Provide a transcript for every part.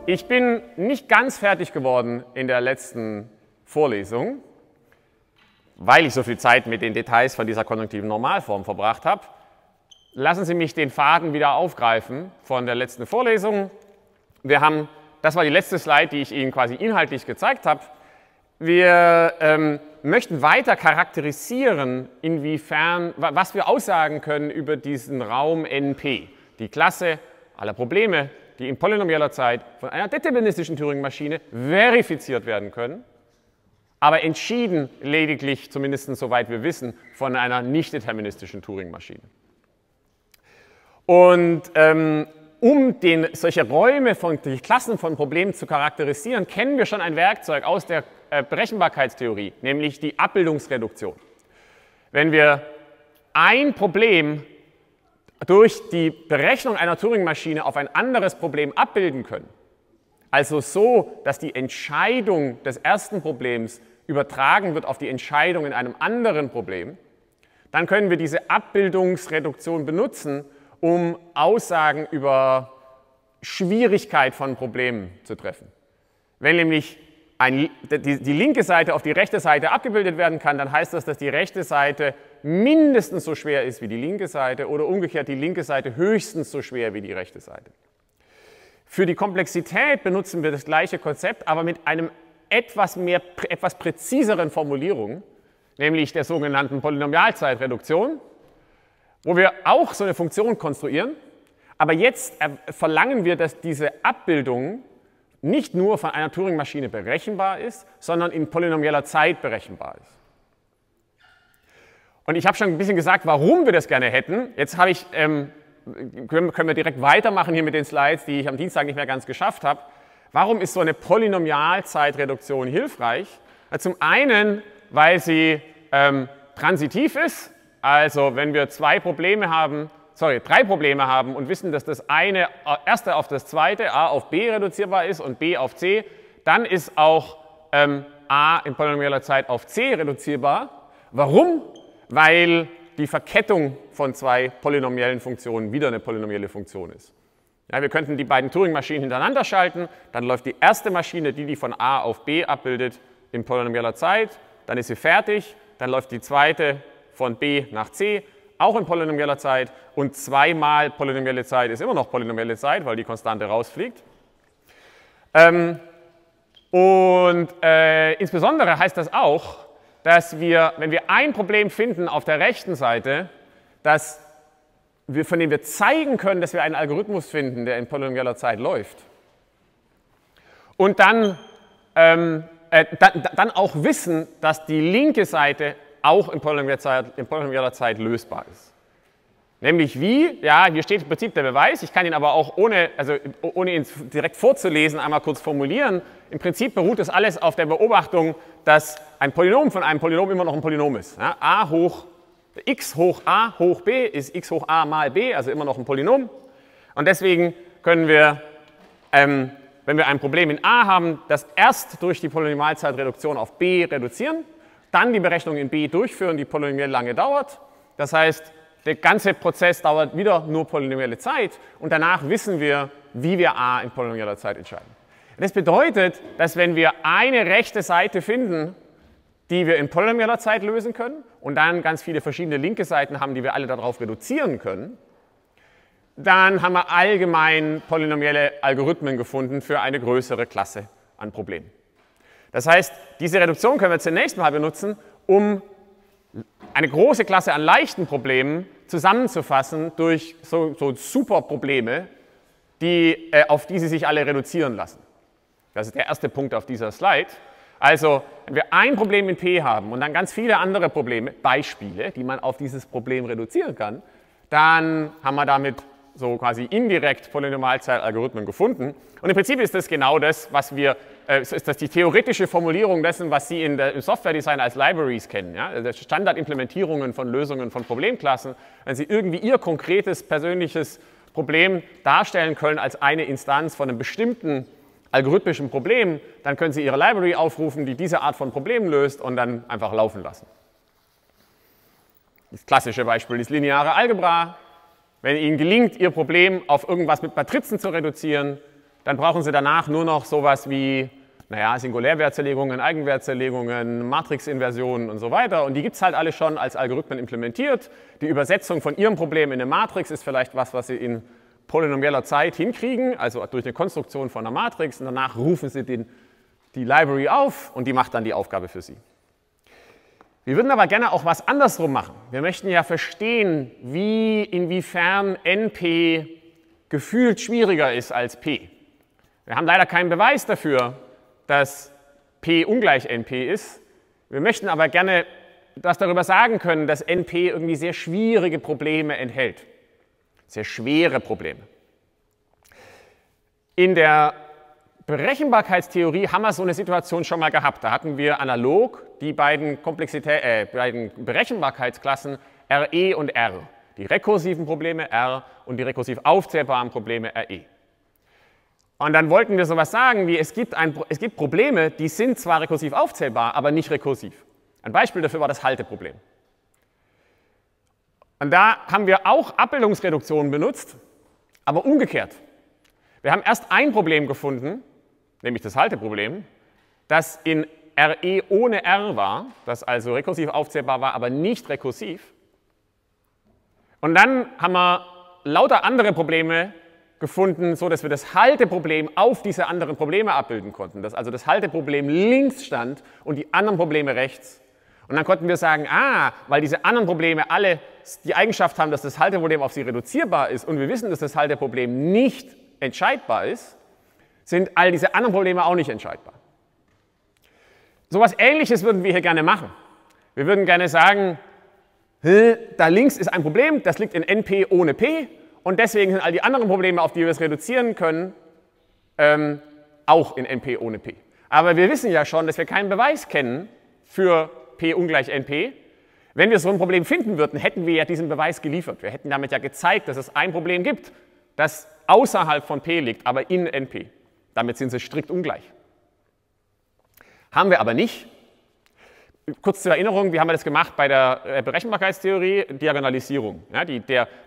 Ich bin nicht ganz fertig geworden in der letzten Vorlesung, weil ich so viel Zeit mit den Details von dieser konjunktiven Normalform verbracht habe. Lassen Sie mich den Faden wieder aufgreifen von der letzten Vorlesung. Das war die letzte Slide, die ich Ihnen quasi inhaltlich gezeigt habe. Wir möchten weiter charakterisieren, was wir aussagen können über diesen Raum NP, die Klasse aller Probleme, die in polynomieller Zeit von einer deterministischen Turing-Maschine verifiziert werden können, aber entschieden lediglich, zumindest soweit wir wissen, von einer nicht deterministischen Turing-Maschine. Und solche Räume die Klassen von Problemen zu charakterisieren, kennen wir schon ein Werkzeug aus der Berechenbarkeitstheorie, nämlich die Abbildungsreduktion. Wenn wir ein Problem durch die Berechnung einer Turing-Maschine auf ein anderes Problem abbilden können, also so, dass die Entscheidung des ersten Problems übertragen wird auf die Entscheidung in einem anderen Problem, dann können wir diese Abbildungsreduktion benutzen, um Aussagen über Schwierigkeit von Problemen zu treffen. Wenn nämlich die linke Seite auf die rechte Seite abgebildet werden kann, dann heißt das, dass die rechte Seite mindestens so schwer ist wie die linke Seite oder umgekehrt die linke Seite höchstens so schwer wie die rechte Seite. Für die Komplexität benutzen wir das gleiche Konzept, aber mit einem etwas präziseren Formulierung, nämlich der sogenannten Polynomialzeitreduktion, wo wir auch so eine Funktion konstruieren, aber jetzt verlangen wir, dass diese Abbildung nicht nur von einer Turing-Maschine berechenbar ist, sondern in polynomieller Zeit berechenbar ist. Und ich habe schon ein bisschen gesagt, warum wir das gerne hätten. Jetzt können wir direkt weitermachen hier mit den Slides, die ich am Dienstag nicht mehr ganz geschafft habe. Warum ist so eine Polynomialzeitreduktion hilfreich? Zum einen, weil sie transitiv ist. Also wenn wir drei Probleme haben und wissen, dass das erste auf das zweite, a auf b reduzierbar ist und b auf c, dann ist auch a in polynomieller Zeit auf c reduzierbar. Warum? Weil die Verkettung von zwei polynomiellen Funktionen wieder eine polynomielle Funktion ist. Ja, wir könnten die beiden Turing-Maschinen hintereinander schalten, dann läuft die erste Maschine, die von a auf b abbildet, in polynomieller Zeit, dann ist sie fertig, dann läuft die zweite von b nach c, auch in polynomieller Zeit, und zweimal polynomielle Zeit ist immer noch polynomielle Zeit, weil die Konstante rausfliegt. Insbesondere heißt das auch, dass wir, wenn wir ein Problem finden auf der rechten Seite, von dem wir zeigen können, dass wir einen Algorithmus finden, der in polynomieller Zeit läuft, und dann auch wissen, dass die linke Seite auch in polynomieller Zeit lösbar ist. Nämlich wie? Ja, hier steht im Prinzip der Beweis. Ich kann ihn aber auch, ohne ihn direkt vorzulesen, einmal kurz formulieren. Im Prinzip beruht das alles auf der Beobachtung, dass ein Polynom von einem Polynom immer noch ein Polynom ist. Ja, x hoch a hoch b ist x hoch a mal b, also immer noch ein Polynom. Und deswegen können wir, wenn wir ein Problem in a haben, das erst durch die Polynomialzeitreduktion auf b reduzieren, dann die Berechnung in b durchführen, die polynomiell lange dauert. Das heißt, der ganze Prozess dauert wieder nur polynomielle Zeit und danach wissen wir, wie wir a in polynomieller Zeit entscheiden. Das bedeutet, dass wenn wir eine rechte Seite finden, die wir in polynomieller Zeit lösen können und dann ganz viele verschiedene linke Seiten haben, die wir alle darauf reduzieren können, dann haben wir allgemein polynomielle Algorithmen gefunden für eine größere Klasse an Problemen. Das heißt, diese Reduktion können wir zunächst mal benutzen, um eine große Klasse an leichten Problemen zusammenzufassen durch so Superprobleme, auf die sie sich alle reduzieren lassen. Das ist der erste Punkt auf dieser Slide. Also, wenn wir ein Problem in P haben und dann ganz viele andere Beispiele, die man auf dieses Problem reduzieren kann, dann haben wir damit so quasi indirekt Polynomialzeitalgorithmen gefunden. Und im Prinzip ist das genau das, ist das die theoretische Formulierung dessen, was Sie im Software-Design als Libraries kennen. Ja? Also Standardimplementierungen von Lösungen von Problemklassen. Wenn Sie irgendwie Ihr konkretes, persönliches Problem darstellen können als eine Instanz von einem bestimmten algorithmischen Problem, dann können Sie Ihre Library aufrufen, die diese Art von Problem löst und dann einfach laufen lassen. Das klassische Beispiel ist lineare Algebra. Wenn Ihnen gelingt, Ihr Problem auf irgendwas mit Matrizen zu reduzieren, dann brauchen Sie danach nur noch sowas wie, naja, Singulärwertzerlegungen, Eigenwertzerlegungen, Matrixinversionen und so weiter. Und die gibt es halt alle schon als Algorithmen implementiert. Die Übersetzung von Ihrem Problem in eine Matrix ist vielleicht was Sie in polynomieller Zeit hinkriegen, also durch eine Konstruktion von einer Matrix. Und danach rufen Sie die Library auf und die macht dann die Aufgabe für Sie. Wir würden aber gerne auch was andersrum machen. Wir möchten ja verstehen, inwiefern NP gefühlt schwieriger ist als P. Wir haben leider keinen Beweis dafür, dass P ungleich NP ist. Wir möchten aber gerne das darüber sagen können, dass NP irgendwie sehr schwierige Probleme enthält. Sehr schwere Probleme. In der Berechenbarkeitstheorie haben wir so eine Situation schon mal gehabt. Da hatten wir analog die beiden Berechenbarkeitsklassen RE und R. Die rekursiven Probleme R und die rekursiv aufzählbaren Probleme RE. Und dann wollten wir sowas sagen wie, es gibt Probleme, die sind zwar rekursiv aufzählbar, aber nicht rekursiv. Ein Beispiel dafür war das Halteproblem. Und da haben wir auch Abbildungsreduktionen benutzt, aber umgekehrt. Wir haben erst ein Problem gefunden, nämlich das Halteproblem, das in RE ohne R war, das also rekursiv aufzählbar war, aber nicht rekursiv. Und dann haben wir lauter andere Probleme gefunden, so dass wir das Halteproblem auf diese anderen Probleme abbilden konnten, dass also das Halteproblem links stand und die anderen Probleme rechts. Und dann konnten wir sagen, weil diese anderen Probleme alle die Eigenschaft haben, dass das Halteproblem auf sie reduzierbar ist und wir wissen, dass das Halteproblem nicht entscheidbar ist, sind all diese anderen Probleme auch nicht entscheidbar. So etwas Ähnliches würden wir hier gerne machen. Wir würden gerne sagen, da links ist ein Problem, das liegt in NP ohne P und deswegen sind all die anderen Probleme, auf die wir es reduzieren können, auch in NP ohne P. Aber wir wissen ja schon, dass wir keinen Beweis kennen für P ungleich NP. Wenn wir so ein Problem finden würden, hätten wir ja diesen Beweis geliefert. Wir hätten damit ja gezeigt, dass es ein Problem gibt, das außerhalb von P liegt, aber in NP. Damit sind sie strikt ungleich. Haben wir aber nicht. Kurz zur Erinnerung, wie haben wir das gemacht bei der Berechenbarkeitstheorie? Diagonalisierung. Ja, die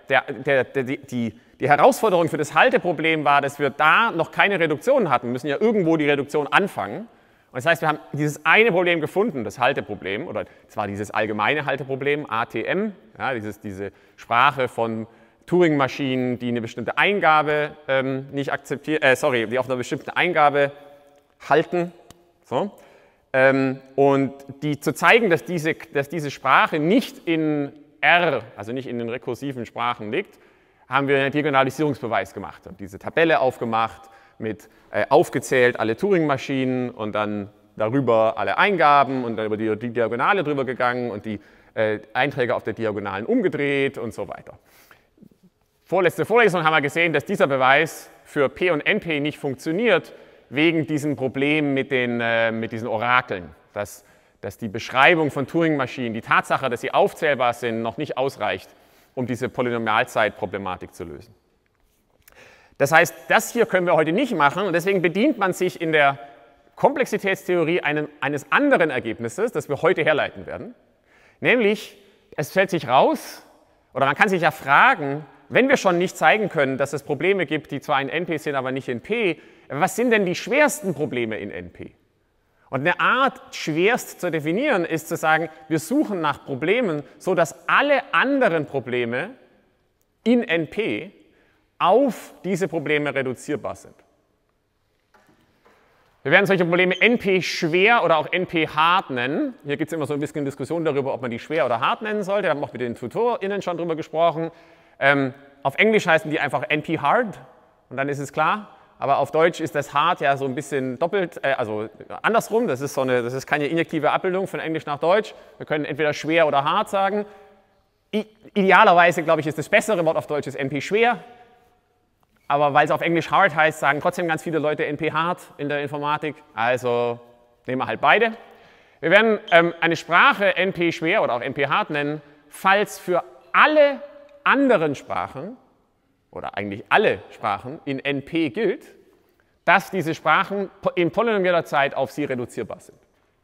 Herausforderung für das Halteproblem war, dass wir da noch keine Reduktion hatten. Wir müssen ja irgendwo die Reduktion anfangen. Und das heißt, wir haben dieses eine Problem gefunden, das Halteproblem, oder es war dieses allgemeine Halteproblem, ATM, ja, diese Sprache von Turing-Maschinen, die eine bestimmte Eingabe nicht akzeptieren, die auf einer bestimmten Eingabe halten. So. Und die zu zeigen, dass diese Sprache nicht in R, also nicht in den rekursiven Sprachen liegt, haben wir einen Diagonalisierungsbeweis gemacht. Und diese Tabelle aufgemacht, mit aufgezählt alle Turing-Maschinen und dann darüber alle Eingaben und dann über die Diagonale drüber gegangen und die Einträge auf der Diagonalen umgedreht und so weiter. Vorletzte Vorlesung haben wir gesehen, dass dieser Beweis für P und NP nicht funktioniert, wegen diesem Problem mit diesen Orakeln, dass die Beschreibung von Turing-Maschinen, die Tatsache, dass sie aufzählbar sind, noch nicht ausreicht, um diese Polynomialzeitproblematik zu lösen. Das heißt, das hier können wir heute nicht machen und deswegen bedient man sich in der Komplexitätstheorie eines anderen Ergebnisses, das wir heute herleiten werden. Nämlich, es stellt sich raus, oder man kann sich ja fragen, wenn wir schon nicht zeigen können, dass es Probleme gibt, die zwar in NP sind, aber nicht in P, was sind denn die schwersten Probleme in NP? Und eine Art, schwerst zu definieren, ist zu sagen, wir suchen nach Problemen, sodass alle anderen Probleme in NP auf diese Probleme reduzierbar sind. Wir werden solche Probleme NP schwer oder auch NP hart nennen. Hier gibt es immer so ein bisschen Diskussion darüber, ob man die schwer oder hart nennen sollte. Wir haben auch mit den TutorInnen schon darüber gesprochen. Auf Englisch heißen die einfach NP hard und dann ist es klar. Aber auf Deutsch ist das hard ja so ein bisschen doppelt, also andersrum. Das ist keine injektive Abbildung von Englisch nach Deutsch. Wir können entweder schwer oder hart sagen. Idealerweise, glaube ich, ist das bessere Wort auf Deutsch ist NP schwer. Aber weil es auf Englisch hard heißt, sagen trotzdem ganz viele Leute NP hard in der Informatik. Also nehmen wir halt beide. Wir werden eine Sprache NP schwer oder auch NP hard nennen, falls für alle anderen Sprachen oder eigentlich alle Sprachen in NP gilt, dass diese Sprachen in polynomieller Zeit auf sie reduzierbar sind.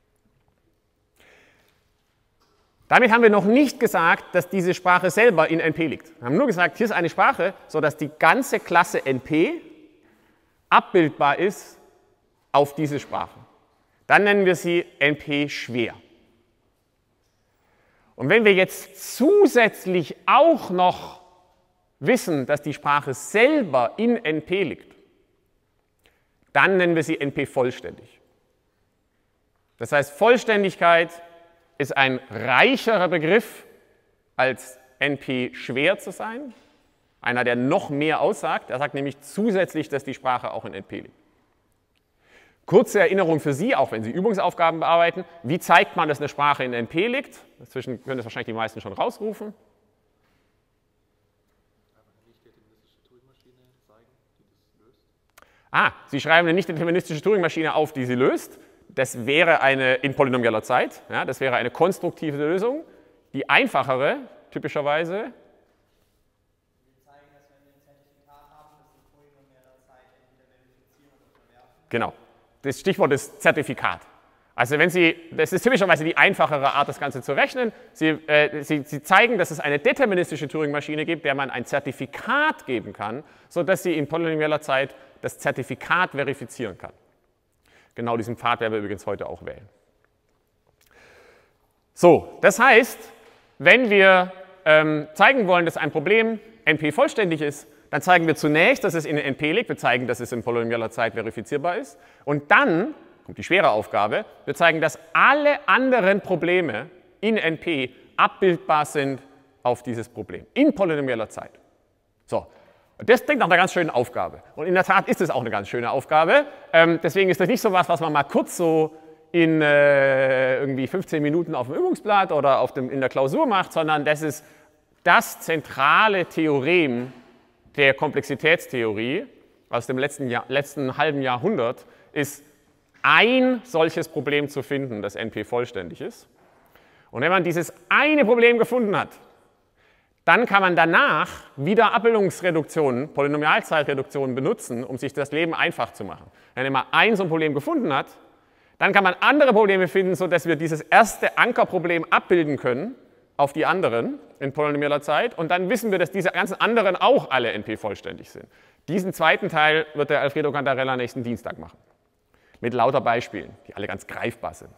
Damit haben wir noch nicht gesagt, dass diese Sprache selber in NP liegt. Wir haben nur gesagt, hier ist eine Sprache, sodass die ganze Klasse NP abbildbar ist auf diese Sprache. Dann nennen wir sie NP schwer. Und wenn wir jetzt zusätzlich auch noch wissen, dass die Sprache selber in NP liegt, dann nennen wir sie NP vollständig. Das heißt, Vollständigkeit ist ein reicherer Begriff als NP schwer zu sein. Einer, der noch mehr aussagt. Er sagt nämlich zusätzlich, dass die Sprache auch in NP liegt. Kurze Erinnerung für Sie, auch wenn Sie Übungsaufgaben bearbeiten. Wie zeigt man, dass eine Sprache in NP liegt? Dazwischen können das wahrscheinlich die meisten schon rausrufen. Sie schreiben eine nicht-deterministische Turing-Maschine auf, die sie löst. Das wäre eine in polynomieller Zeit. Ja, das wäre eine konstruktive Lösung. Die einfachere, typischerweise. Wir zeigen, dass wenn wir ein Zertifikat haben, das in polynomieller Zeit entweder verifizieren oder verwerfen. Genau. Das Stichwort ist Zertifikat. Also wenn Sie, das ist typischerweise die einfachere Art, das Ganze zu rechnen. Sie zeigen, dass es eine deterministische Turing-Maschine gibt, der man ein Zertifikat geben kann, sodass sie in polynomieller Zeit das Zertifikat verifizieren kann. Genau diesen Pfad werden wir übrigens heute auch wählen. So, das heißt, wenn wir zeigen wollen, dass ein Problem NP vollständig ist, dann zeigen wir zunächst, dass es in NP liegt. Wir zeigen, dass es in polynomieller Zeit verifizierbar ist. Und dann kommt die schwere Aufgabe. Wir zeigen, dass alle anderen Probleme in NP abbildbar sind auf dieses Problem in polynomieller Zeit. So, und das klingt nach einer ganz schönen Aufgabe. Und in der Tat ist es auch eine ganz schöne Aufgabe. Deswegen ist das nicht so was, was man mal kurz so in irgendwie 15 Minuten auf dem Übungsblatt oder in der Klausur macht, sondern das ist das zentrale Theorem der Komplexitätstheorie aus dem letzten halben Jahrhundert, ist ein solches Problem zu finden, das NP vollständig ist. Und wenn man dieses eine Problem gefunden hat, dann kann man danach wieder Abbildungsreduktionen, Polynomialzeitreduktionen benutzen, um sich das Leben einfach zu machen. Wenn man ein so ein Problem gefunden hat, dann kann man andere Probleme finden, sodass wir dieses erste Ankerproblem abbilden können auf die anderen in polynomieller Zeit. Und dann wissen wir, dass diese ganzen anderen auch alle NP vollständig sind. Diesen zweiten Teil wird der Alfredo Cantarella nächsten Dienstag machen. Mit lauter Beispielen, die alle ganz greifbar sind.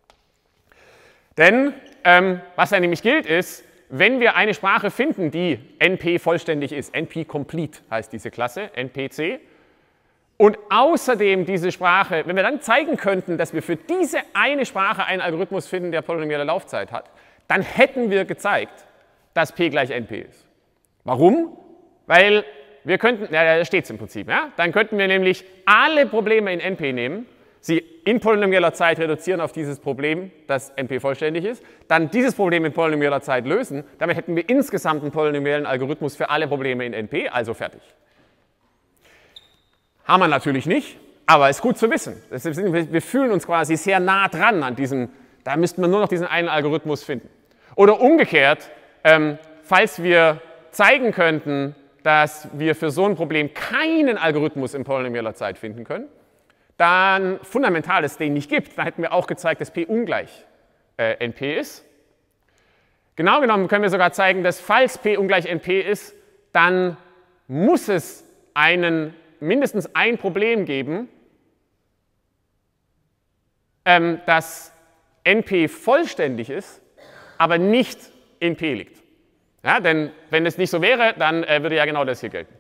Denn was da nämlich gilt ist, wenn wir eine Sprache finden, die NP vollständig ist, NP-complete heißt diese Klasse, NPC, und außerdem diese Sprache, wenn wir dann zeigen könnten, dass wir für diese eine Sprache einen Algorithmus finden, der polynomiale Laufzeit hat, dann hätten wir gezeigt, dass P gleich NP ist. Warum? Weil wir könnten, ja, da steht es im Prinzip, ja? Dann könnten wir nämlich alle Probleme in NP nehmen, sie in polynomieller Zeit reduzieren auf dieses Problem, das NP vollständig ist, dann dieses Problem in polynomieller Zeit lösen, damit hätten wir insgesamt einen polynomialen Algorithmus für alle Probleme in NP, also fertig. Haben wir natürlich nicht, aber ist gut zu wissen. Wir fühlen uns quasi sehr nah dran an diesem, da müssten wir nur noch diesen einen Algorithmus finden. Oder umgekehrt, falls wir zeigen könnten, dass wir für so ein Problem keinen Algorithmus in polynomieller Zeit finden können, dann fundamental es den nicht gibt, dann hätten wir auch gezeigt, dass P ungleich NP ist. Genau genommen können wir sogar zeigen, dass falls P ungleich NP ist, dann muss es mindestens ein Problem geben, das NP vollständig ist, aber nicht in P liegt. Ja, denn wenn es nicht so wäre, dann würde ja genau das hier gelten.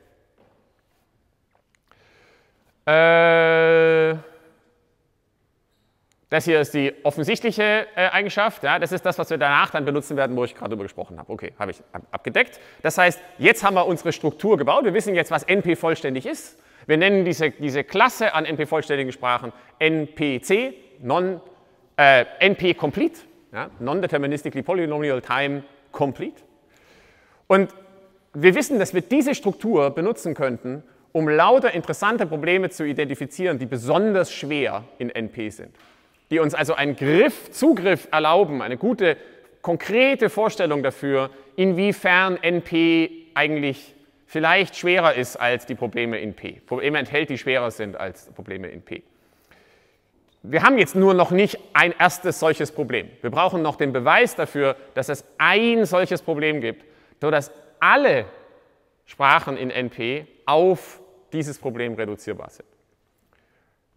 Das hier ist die offensichtliche Eigenschaft. Ja, das ist das, was wir danach dann benutzen werden, wo ich gerade darüber gesprochen habe. Okay, habe ich abgedeckt. Das heißt, jetzt haben wir unsere Struktur gebaut. Wir wissen jetzt, was NP vollständig ist. Wir nennen diese Klasse an NP-vollständigen Sprachen NPC, NP-complete, ja, Non-Deterministically Polynomial Time Complete. Und wir wissen, dass wir diese Struktur benutzen könnten, um lauter interessante Probleme zu identifizieren, die besonders schwer in NP sind. Die uns also einen Zugriff erlauben, eine gute, konkrete Vorstellung dafür, inwiefern NP eigentlich vielleicht schwerer ist als die Probleme in P. Probleme enthält, die schwerer sind als Probleme in P. Wir haben jetzt nur noch nicht ein erstes solches Problem. Wir brauchen noch den Beweis dafür, dass es ein solches Problem gibt, sodass alle Sprachen in NP auf dieses Problem reduzierbar sind.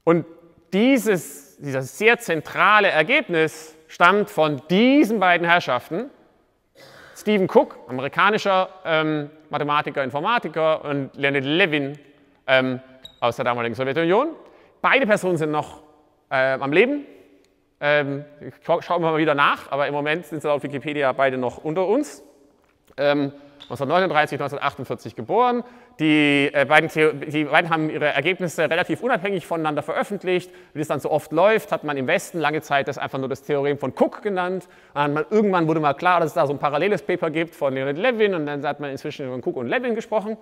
Und dieses sehr zentrale Ergebnis stammt von diesen beiden Herrschaften, Stephen Cook, amerikanischer Mathematiker, Informatiker, und Leonid Levin aus der damaligen Sowjetunion. Beide Personen sind noch am Leben. Schauen wir mal wieder nach, aber im Moment sind sie laut Wikipedia beide noch unter uns. 1939, 1948 geboren. Die beiden haben ihre Ergebnisse relativ unabhängig voneinander veröffentlicht. Wie das dann so oft läuft, hat man im Westen lange Zeit das einfach nur das Theorem von Cook genannt. Irgendwann wurde mal klar, dass es da so ein paralleles Paper gibt von Leonid Levin, und dann hat man inzwischen über Cook und Levin gesprochen.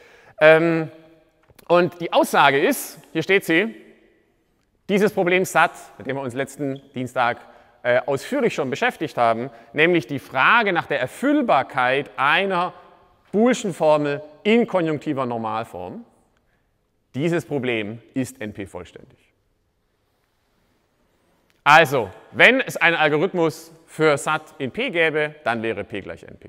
Und die Aussage ist, hier steht sie, dieses Problem SAT, mit dem wir uns letzten Dienstag ausführlich schon beschäftigt haben, nämlich die Frage nach der Erfüllbarkeit einer Boolschen Formel in konjunktiver Normalform, dieses Problem ist NP-vollständig. Also, wenn es einen Algorithmus für SAT in P gäbe, dann wäre P gleich NP.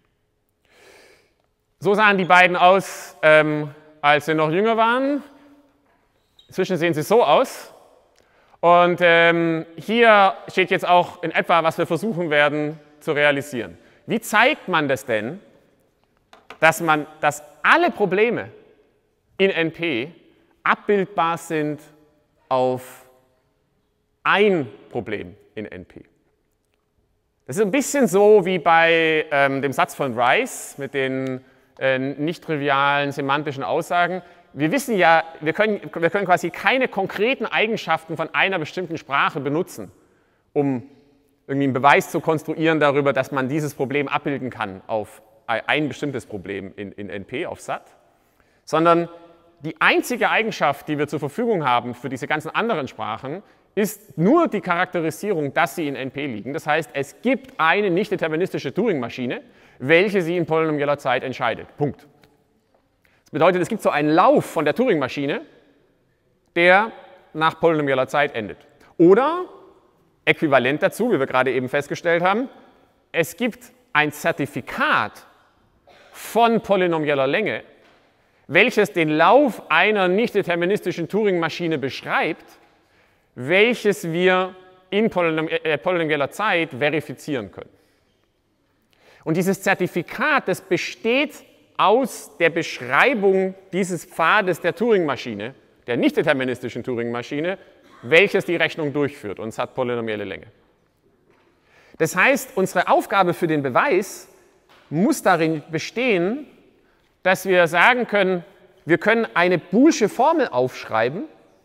So sahen die beiden aus, als sie noch jünger waren. Inzwischen sehen sie so aus. Und hier steht jetzt auch in etwa, was wir versuchen werden zu realisieren. Wie zeigt man das denn, dass alle Probleme in NP abbildbar sind auf ein Problem in NP? Das ist ein bisschen so wie bei dem Satz von Rice mit den nicht trivialen semantischen Aussagen. Wir wissen ja, wir können quasi keine konkreten Eigenschaften von einer bestimmten Sprache benutzen, um irgendwie einen Beweis zu konstruieren darüber, dass man dieses Problem abbilden kann auf ein bestimmtes Problem in NP, auf SAT, sondern die einzige Eigenschaft, die wir zur Verfügung haben für diese ganzen anderen Sprachen, ist nur die Charakterisierung, dass sie in NP liegen. Das heißt, es gibt eine nicht deterministische Turing-Maschine, welche sie in polynomieller Zeit entscheidet. Punkt. Das bedeutet, es gibt so einen Lauf von der Turing-Maschine, der nach polynomieller Zeit endet. Oder, äquivalent dazu, wie wir gerade eben festgestellt haben, es gibt ein Zertifikat von polynomieller Länge, welches den Lauf einer nicht deterministischen Turing-Maschine beschreibt, welches wir in polynomieller Zeit verifizieren können. Und dieses Zertifikat, das besteht aus der Beschreibung dieses Pfades der Turing-Maschine, der nicht deterministischen Turing-Maschine, welches die Rechnung durchführt, und es hat polynomielle Länge. Das heißt, unsere Aufgabe für den Beweis muss darin bestehen, dass wir sagen können, wir können eine boolsche Formel aufschreiben,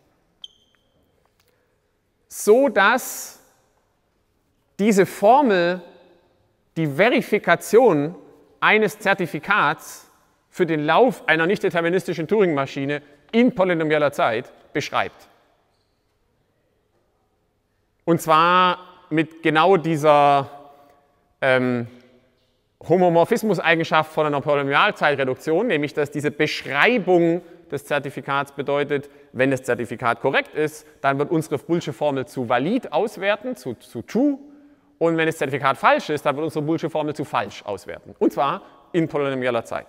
so dass diese Formel die Verifikation eines Zertifikats für den Lauf einer nicht deterministischen Turing-Maschine in polynomieller Zeit beschreibt. Und zwar mit genau dieser Homomorphismus-Eigenschaft von einer Polynomialzeitreduktion, nämlich dass diese Beschreibung des Zertifikats bedeutet, wenn das Zertifikat korrekt ist, dann wird unsere boolsche Formel zu valid auswerten, zu true, und wenn das Zertifikat falsch ist, dann wird unsere boolsche Formel zu falsch auswerten, und zwar in polynomieller Zeit.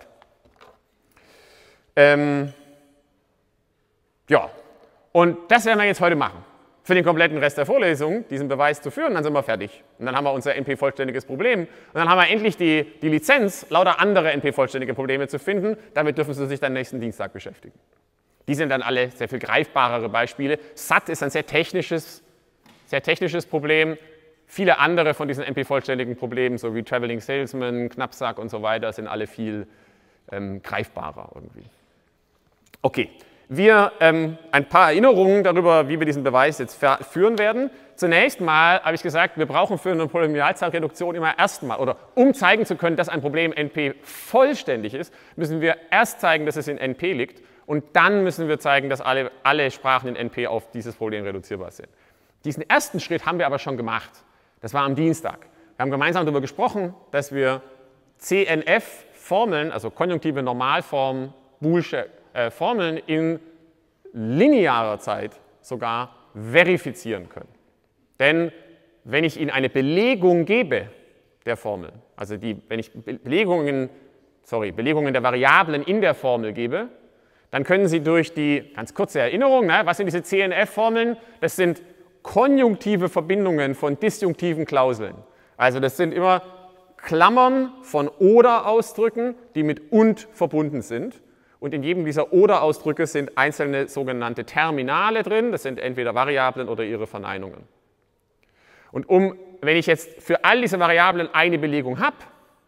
Ja, und das werden wir jetzt heute machen. Für den kompletten Rest der Vorlesung, diesen Beweis zu führen, dann sind wir fertig. Und dann haben wir unser NP-vollständiges Problem. Und dann haben wir endlich die Lizenz, lauter andere NP-vollständige Probleme zu finden. Damit dürfen Sie sich dann nächsten Dienstag beschäftigen. Die sind dann alle sehr viel greifbarere Beispiele. SAT ist ein sehr technisches Problem. Viele andere von diesen NP-vollständigen Problemen, so wie Traveling Salesman, Knappsack und so weiter, sind alle viel greifbarer irgendwie. Okay. Ein paar Erinnerungen darüber, wie wir diesen Beweis jetzt führen werden. Zunächst mal habe ich gesagt, wir brauchen für eine Polynomialzeitreduktion immer erstmal, oder um zeigen zu können, dass ein Problem NP vollständig ist, müssen wir erst zeigen, dass es in NP liegt, und dann müssen wir zeigen, dass alle Sprachen in NP auf dieses Problem reduzierbar sind. Diesen ersten Schritt haben wir aber schon gemacht. Das war am Dienstag. Wir haben gemeinsam darüber gesprochen, dass wir CNF-Formeln, also konjunktive Normalform, boolsche Formeln in linearer Zeit sogar verifizieren können. Denn wenn ich Ihnen eine Belegung gebe der Formel, also wenn ich Belegungen der Variablen in der Formel gebe, dann können Sie durch die, ganz kurze Erinnerung, ne, was sind diese CNF-Formeln? Das sind konjunktive Verbindungen von disjunktiven Klauseln. Also das sind immer Klammern von Oder-Ausdrücken, die mit und verbunden sind. Und in jedem dieser Oder-Ausdrücke sind einzelne sogenannte Terminale drin. Das sind entweder Variablen oder ihre Verneinungen. Und wenn ich jetzt für all diese Variablen eine Belegung habe,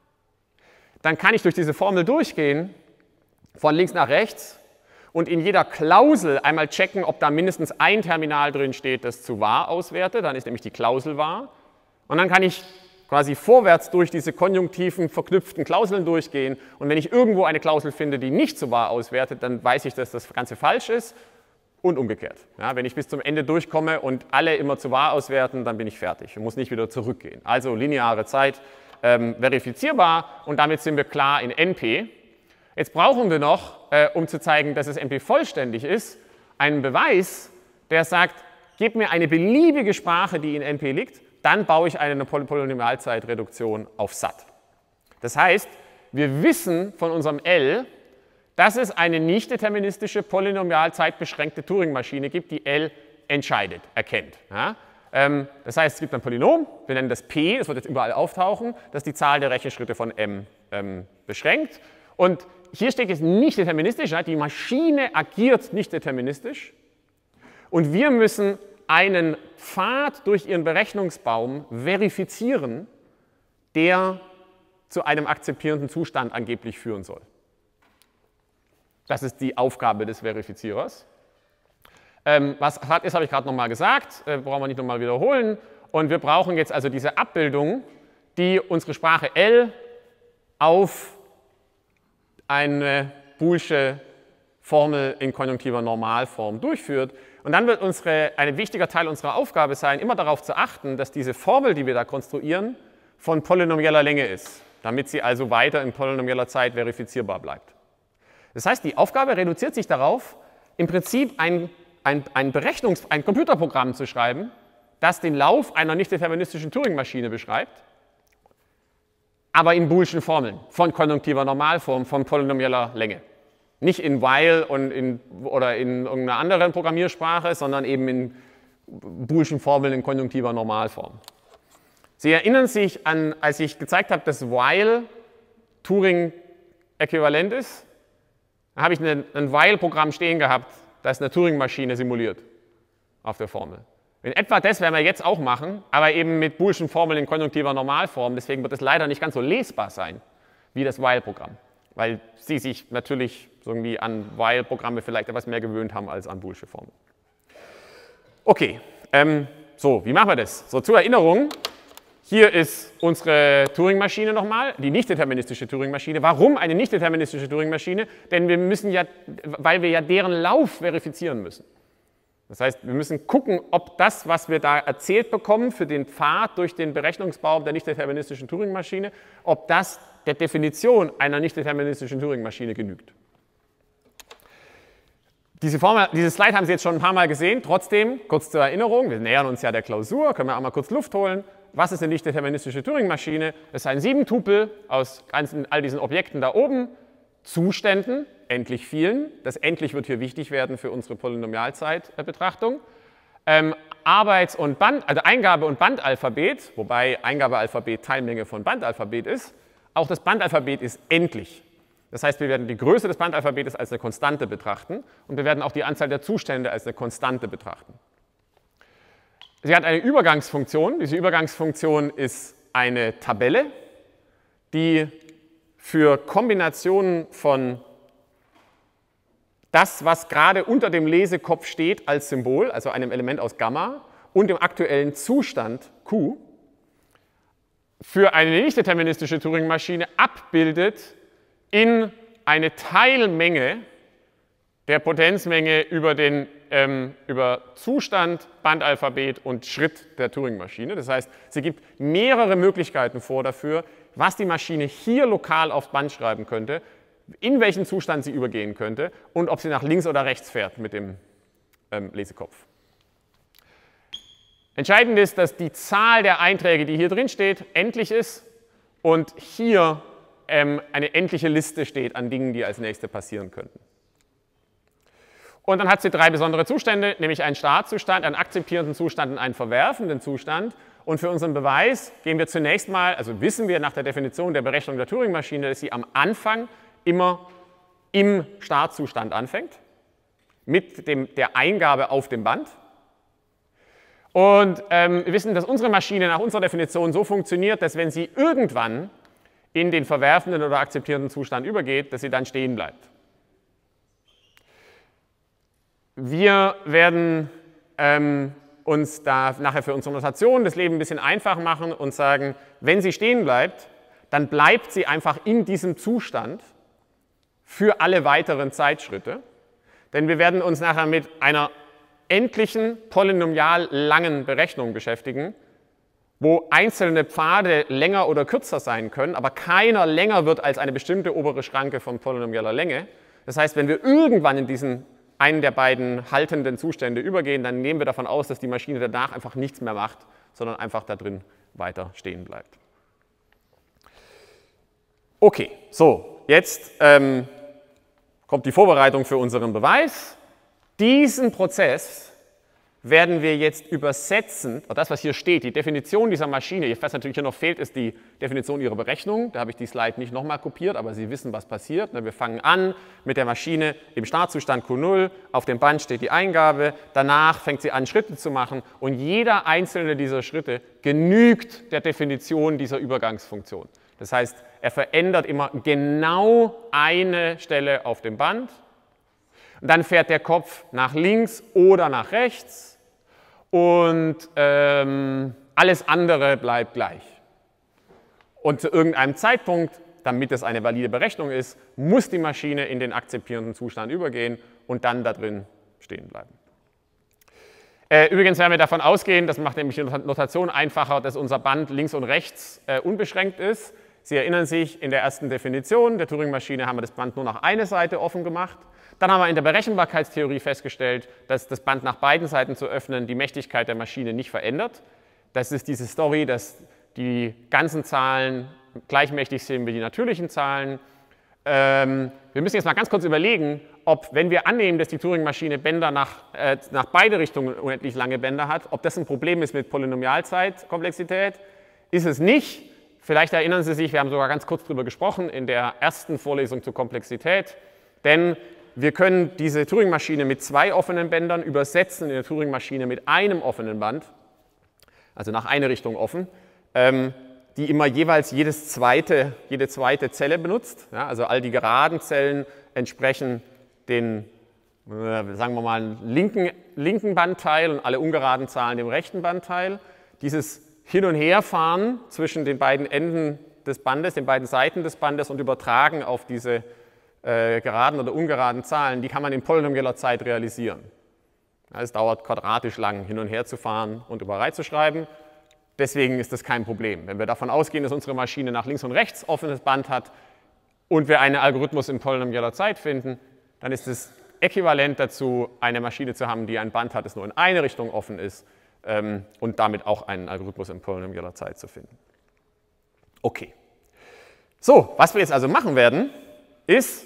dann kann ich durch diese Formel durchgehen, von links nach rechts, und in jeder Klausel einmal checken, ob da mindestens ein Terminal drin steht, das zu wahr auswertet. Dann ist nämlich die Klausel wahr. Und dann kann ich quasi vorwärts durch diese konjunktiven, verknüpften Klauseln durchgehen. Und wenn ich irgendwo eine Klausel finde, die nicht zu wahr auswertet, dann weiß ich, dass das Ganze falsch ist und umgekehrt. Ja, wenn ich bis zum Ende durchkomme und alle immer zu wahr auswerten, dann bin ich fertig und muss nicht wieder zurückgehen. Also lineare Zeit, verifizierbar, und damit sind wir klar in NP. Jetzt brauchen wir noch, um zu zeigen, dass es NP vollständig ist, einen Beweis, der sagt, gib mir eine beliebige Sprache, die in NP liegt, dann baue ich eine Polynomialzeitreduktion auf SAT. Das heißt, wir wissen von unserem L, dass es eine nicht deterministische polynomialzeitbeschränkte Turing-Maschine gibt, die L entscheidet, erkennt. Ja? Das heißt, es gibt ein Polynom, wir nennen das P, das wird jetzt überall auftauchen, das die Zahl der Rechenschritte von M beschränkt. Und hier steht jetzt nicht deterministisch, die Maschine agiert nicht deterministisch. Und wir müssen einen Pfad durch ihren Berechnungsbaum verifizieren, der zu einem akzeptierenden Zustand angeblich führen soll. Das ist die Aufgabe des Verifizierers. Was SAT ist, habe ich gerade nochmal gesagt, brauchen wir nicht nochmal wiederholen. Und wir brauchen jetzt also diese Abbildung, die unsere Sprache L auf eine boolsche Formel in konjunktiver Normalform durchführt. Und dann wird ein wichtiger Teil unserer Aufgabe sein, immer darauf zu achten, dass diese Formel, die wir da konstruieren, von polynomieller Länge ist, damit sie also weiter in polynomieller Zeit verifizierbar bleibt. Das heißt, die Aufgabe reduziert sich darauf, im Prinzip ein Computerprogramm zu schreiben, das den Lauf einer nicht deterministischen Turing-Maschine beschreibt, aber in boolschen Formeln, von konjunktiver Normalform, von polynomieller Länge. Nicht in while oder in irgendeiner anderen Programmiersprache, sondern eben in boolschen Formeln in konjunktiver Normalform. Sie erinnern sich an, als ich gezeigt habe, dass while Turing äquivalent ist, da habe ich ein while-Programm stehen gehabt, das eine Turing-Maschine simuliert auf der Formel. In etwa das werden wir jetzt auch machen, aber eben mit boolschen Formeln in konjunktiver Normalform. Deswegen wird es leider nicht ganz so lesbar sein wie das while-Programm, weil Sie sich natürlich irgendwie an while-Programme vielleicht etwas mehr gewöhnt haben als an boolsche Formeln. Okay, so, wie machen wir das? So, zur Erinnerung, hier ist unsere Turing-Maschine nochmal, die nicht-deterministische Turing-Maschine. Warum eine nicht-deterministische Turing-Maschine? Denn wir müssen ja, weil wir ja deren Lauf verifizieren müssen. Das heißt, wir müssen gucken, ob das, was wir da erzählt bekommen für den Pfad durch den Berechnungsbaum der nicht-deterministischen Turing-Maschine, ob das der Definition einer nicht-deterministischen Turing-Maschine genügt. Diese Slide haben Sie jetzt schon ein paar Mal gesehen. Trotzdem, kurz zur Erinnerung, wir nähern uns ja der Klausur, können wir auch mal kurz Luft holen. Was ist eine nicht-deterministische Turing-Maschine? Es ist ein 7-Tupel aus all diesen Objekten da oben, Zuständen, endlich vielen. Das endlich wird hier wichtig werden für unsere Polynomialzeitbetrachtung. Also Eingabe- und Bandalphabet, wobei Eingabealphabet Teilmenge von Bandalphabet ist. Auch das Bandalphabet ist endlich. Das heißt, wir werden die Größe des Bandalphabetes als eine Konstante betrachten und wir werden auch die Anzahl der Zustände als eine Konstante betrachten. Sie hat eine Übergangsfunktion. Diese Übergangsfunktion ist eine Tabelle, die für Kombinationen von das, was gerade unter dem Lesekopf steht als Symbol, also einem Element aus Gamma, und dem aktuellen Zustand Q, für eine nicht-deterministische Turing-Maschine abbildet in eine Teilmenge der Potenzmenge über Zustand, Bandalphabet und Schritt der Turing-Maschine. Das heißt, sie gibt mehrere Möglichkeiten vor dafür, was die Maschine hier lokal aufs Band schreiben könnte, in welchen Zustand sie übergehen könnte und ob sie nach links oder rechts fährt mit dem Lesekopf. Entscheidend ist, dass die Zahl der Einträge, die hier drin steht, endlich ist und hier eine endliche Liste steht an Dingen, die als nächste passieren könnten. Und dann hat sie drei besondere Zustände, nämlich einen Startzustand, einen akzeptierenden Zustand und einen verwerfenden Zustand. Und für unseren Beweis gehen wir zunächst mal, also wissen wir nach der Definition der Berechnung der Turing-Maschine, dass sie am Anfang immer im Startzustand anfängt, mit der Eingabe auf dem Band. Und wir wissen, dass unsere Maschine nach unserer Definition so funktioniert, dass wenn sie irgendwann in den verwerfenden oder akzeptierenden Zustand übergeht, dass sie dann stehen bleibt. Wir werden uns da nachher für unsere Notation das Leben ein bisschen einfach machen und sagen, wenn sie stehen bleibt, dann bleibt sie einfach in diesem Zustand für alle weiteren Zeitschritte. Denn wir werden uns nachher mit einer endlichen, polynomial langen Berechnung beschäftigen, wo einzelne Pfade länger oder kürzer sein können, aber keiner länger wird als eine bestimmte obere Schranke von polynomialer Länge. Das heißt, wenn wir irgendwann in einen der beiden haltenden Zustände übergehen, dann nehmen wir davon aus, dass die Maschine danach einfach nichts mehr macht, sondern einfach da drin weiter stehen bleibt. Okay, so, jetzt kommt die Vorbereitung für unseren Beweis. Diesen Prozess werden wir jetzt übersetzen, das, was hier steht, die Definition dieser Maschine, was natürlich hier noch fehlt, ist die Definition ihrer Berechnung. Da habe ich die Slide nicht nochmal kopiert, aber Sie wissen, was passiert. Wir fangen an mit der Maschine im Startzustand Q0, auf dem Band steht die Eingabe, danach fängt sie an, Schritte zu machen und jeder einzelne dieser Schritte genügt der Definition dieser Übergangsfunktion. Das heißt, er verändert immer genau eine Stelle auf dem Band. Und dann fährt der Kopf nach links oder nach rechts und alles andere bleibt gleich. Und zu irgendeinem Zeitpunkt, damit es eine valide Berechnung ist, muss die Maschine in den akzeptierenden Zustand übergehen und dann da drin stehen bleiben. Übrigens werden wir davon ausgehen, das macht nämlich die Notation einfacher, dass unser Band links und rechts unbeschränkt ist. Sie erinnern sich, in der ersten Definition der Turing-Maschine haben wir das Band nur nach einer Seite offen gemacht. Dann haben wir in der Berechenbarkeitstheorie festgestellt, dass das Band nach beiden Seiten zu öffnen die Mächtigkeit der Maschine nicht verändert. Das ist diese Story, dass die ganzen Zahlen gleichmächtig sind wie die natürlichen Zahlen. Wir müssen jetzt mal ganz kurz überlegen, ob, wenn wir annehmen, dass die Turing-Maschine Bänder nach beide Richtungen unendlich lange Bänder hat, ob das ein Problem ist mit Polynomialzeitkomplexität. Ist es nicht. Vielleicht erinnern Sie sich, wir haben sogar ganz kurz darüber gesprochen in der ersten Vorlesung zur Komplexität, denn wir können diese Turing-Maschine mit zwei offenen Bändern übersetzen in eine Turing-Maschine mit einem offenen Band, also nach einer Richtung offen, die immer jeweils jede zweite Zelle benutzt. Ja, also all die geraden Zellen entsprechen den, sagen wir mal, linken Bandteil und alle ungeraden Zahlen dem rechten Bandteil. Dieses Hin- und Herfahren zwischen den beiden Enden des Bandes, den beiden Seiten des Bandes und übertragen auf diese geraden oder ungeraden Zahlen, die kann man in polynomieller Zeit realisieren. Ja, es dauert quadratisch lang, hin und her zu fahren und über Reihe zu schreiben. Deswegen ist das kein Problem. Wenn wir davon ausgehen, dass unsere Maschine nach links und rechts offenes Band hat und wir einen Algorithmus in polynomieller Zeit finden, dann ist es äquivalent dazu, eine Maschine zu haben, die ein Band hat, das nur in eine Richtung offen ist und damit auch einen Algorithmus in polynomieller Zeit zu finden. Okay. So, was wir jetzt also machen werden, ist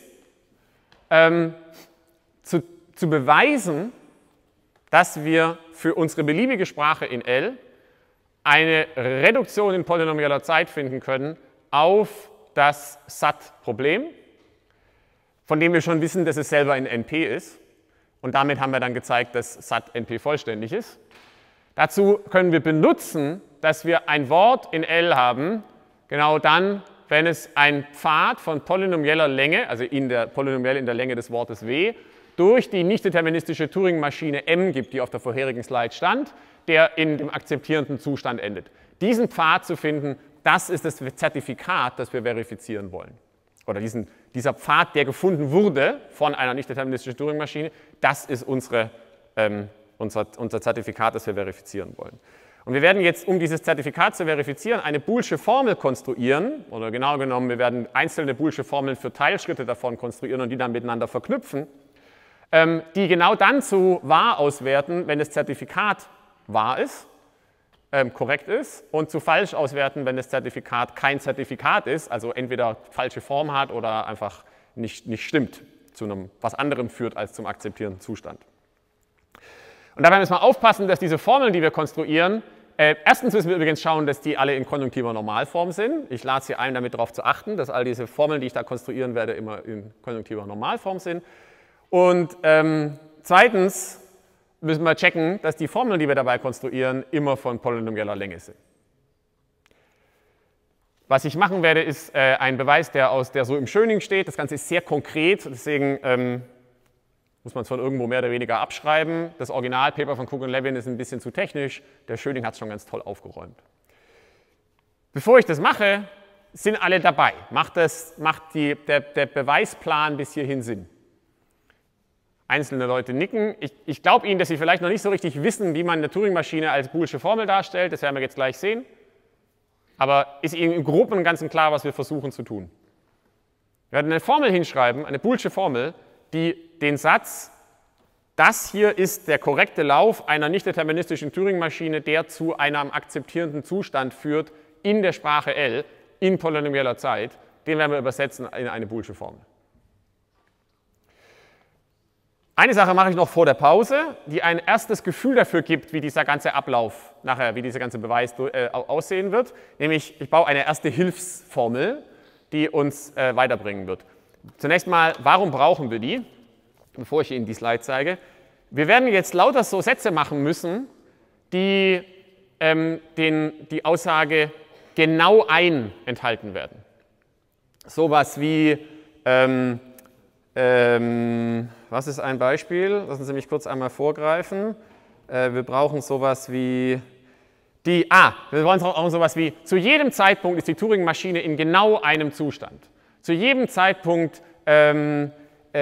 zu beweisen, dass wir für unsere beliebige Sprache in L eine Reduktion in polynomieller Zeit finden können auf das SAT-Problem, von dem wir schon wissen, dass es selber in NP ist. Und damit haben wir dann gezeigt, dass SAT NP vollständig ist. Dazu können wir benutzen, dass wir ein Wort in L haben, genau dann, wenn es einen Pfad von polynomieller Länge, also polynomiell in der Länge des Wortes W, durch die nicht-deterministische Turing-Maschine M gibt, die auf der vorherigen Slide stand, der in dem akzeptierenden Zustand endet. Diesen Pfad zu finden, das ist das Zertifikat, das wir verifizieren wollen. Oder dieser Pfad, der gefunden wurde von einer nicht-deterministischen Turing-Maschine, das ist unser Zertifikat, das wir verifizieren wollen. Und wir werden jetzt, um dieses Zertifikat zu verifizieren, eine boolsche Formel konstruieren, oder genau genommen, wir werden einzelne boolsche Formeln für Teilschritte davon konstruieren und die dann miteinander verknüpfen, die genau dann zu wahr auswerten, wenn das Zertifikat wahr ist, korrekt ist, und zu falsch auswerten, wenn das Zertifikat kein Zertifikat ist, also entweder falsche Form hat oder einfach nicht stimmt. zu was anderem führt als zum akzeptierenden Zustand. Und dabei müssen wir aufpassen, dass diese Formeln, die wir konstruieren, erstens müssen wir übrigens schauen, dass die alle in konjunktiver Normalform sind. Ich lade Sie ein, damit darauf zu achten, dass all diese Formeln, die ich da konstruieren werde, immer in konjunktiver Normalform sind. Und zweitens müssen wir checken, dass die Formeln, die wir dabei konstruieren, immer von polynomieller Länge sind. Was ich machen werde, ist ein Beweis, der so im Schöning steht. Das Ganze ist sehr konkret, deswegen muss man es von irgendwo mehr oder weniger abschreiben. Das Originalpaper von Cook und Levin ist ein bisschen zu technisch. Der Schöning hat es schon ganz toll aufgeräumt. Bevor ich das mache, sind alle dabei. Macht der Beweisplan bis hierhin Sinn? Einzelne Leute nicken. Ich glaube Ihnen, dass Sie vielleicht noch nicht so richtig wissen, wie man eine Turing-Maschine als boolsche Formel darstellt. Das werden wir jetzt gleich sehen. Aber ist Ihnen im Groben und Ganzen klar, was wir versuchen zu tun? Wir werden eine Formel hinschreiben, eine boolsche Formel, die den Satz, das hier ist der korrekte Lauf einer nicht deterministischen Turing-Maschine, der zu einem akzeptierenden Zustand führt in der Sprache L, in polynomieller Zeit, den werden wir übersetzen in eine boolsche Formel. Eine Sache mache ich noch vor der Pause, die ein erstes Gefühl dafür gibt, wie dieser ganze Ablauf nachher, wie dieser ganze Beweis aussehen wird. Nämlich, ich baue eine erste Hilfsformel, die uns weiterbringen wird. Zunächst mal, warum brauchen wir die? Bevor ich Ihnen die Slide zeige. Wir werden jetzt lauter so Sätze machen müssen, die die Aussage genau ein enthalten werden. Sowas wie, was ist ein Beispiel? Lassen Sie mich kurz einmal vorgreifen. Wir brauchen sowas wie, wir wollen auch sowas wie, zu jedem Zeitpunkt ist die Turing-Maschine in genau einem Zustand. Zu jedem Zeitpunkt hat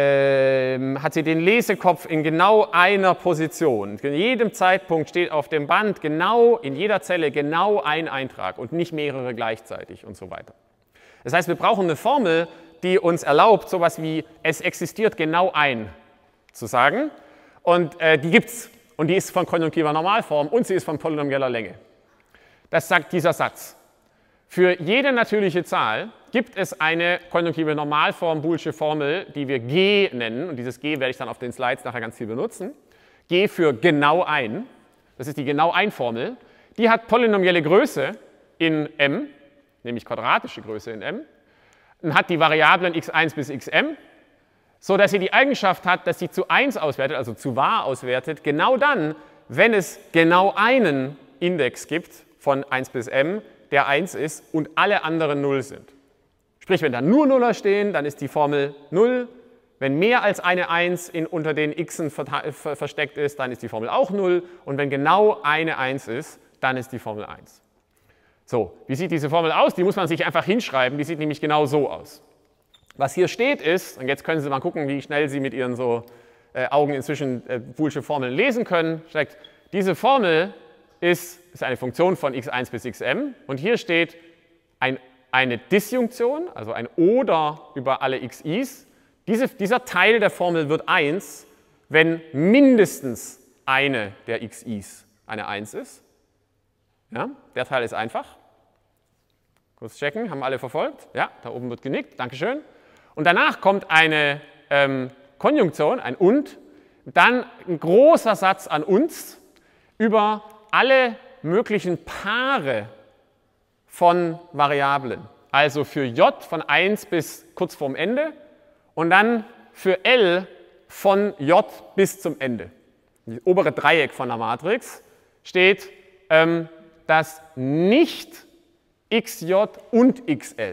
sie den Lesekopf in genau einer Position. In jedem Zeitpunkt steht auf dem Band genau, in jeder Zelle genau ein Eintrag und nicht mehrere gleichzeitig und so weiter. Das heißt, wir brauchen eine Formel, die uns erlaubt, sowas wie es existiert genau ein zu sagen. Und die gibt es. Und die ist von konjunktiver Normalform und sie ist von polynomieller Länge. Das sagt dieser Satz. Für jede natürliche Zahl gibt es eine konjunktive Normalform boolsche Formel, die wir G nennen. Und dieses G werde ich dann auf den Slides nachher ganz viel benutzen. G für genau ein. Das ist die genau ein Formel. Die hat polynomielle Größe in M, nämlich quadratische Größe in M. Und hat die Variablen x1 bis xm, so dass sie die Eigenschaft hat, dass sie zu 1 auswertet, also zu wahr auswertet, genau dann, wenn es genau einen Index gibt von 1 bis m, der 1 ist und alle anderen 0 sind. Sprich, wenn da nur Nuller stehen, dann ist die Formel 0. Wenn mehr als eine 1 unter den x'en versteckt ist, dann ist die Formel auch 0. Und wenn genau eine 1 ist, dann ist die Formel 1. So, wie sieht diese Formel aus? Die muss man sich einfach hinschreiben. Die sieht nämlich genau so aus. Was hier steht ist, und jetzt können Sie mal gucken, wie schnell Sie mit Ihren Augen inzwischen boolsche Formeln lesen können. Diese Formel ist eine Funktion von x1 bis xm und hier steht eine Disjunktion, also ein Oder über alle xi's. Dieser Teil der Formel wird 1, wenn mindestens eine der xi's eine 1 ist. Ja, der Teil ist einfach. Kurz checken, haben alle verfolgt? Ja, da oben wird genickt, Dankeschön. Und danach kommt eine Konjunktion, ein und, dann ein großer Satz an uns über alle möglichen Paare von Variablen. Also für j von 1 bis kurz vorm Ende und dann für L von j bis zum Ende. Das obere Dreieck von der Matrix steht, dass nicht xj und xl,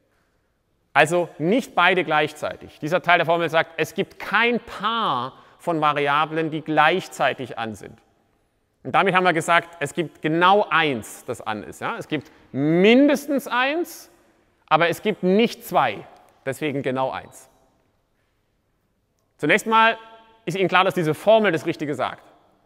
also nicht beide gleichzeitig. Dieser Teil der Formel sagt, es gibt kein Paar von Variablen, die gleichzeitig an sind. Und damit haben wir gesagt, es gibt genau eins, das an ist. Ja? Es gibt mindestens eins, aber es gibt nicht zwei. Deswegen genau eins. Zunächst mal ist Ihnen klar, dass diese Formel das Richtige sagt.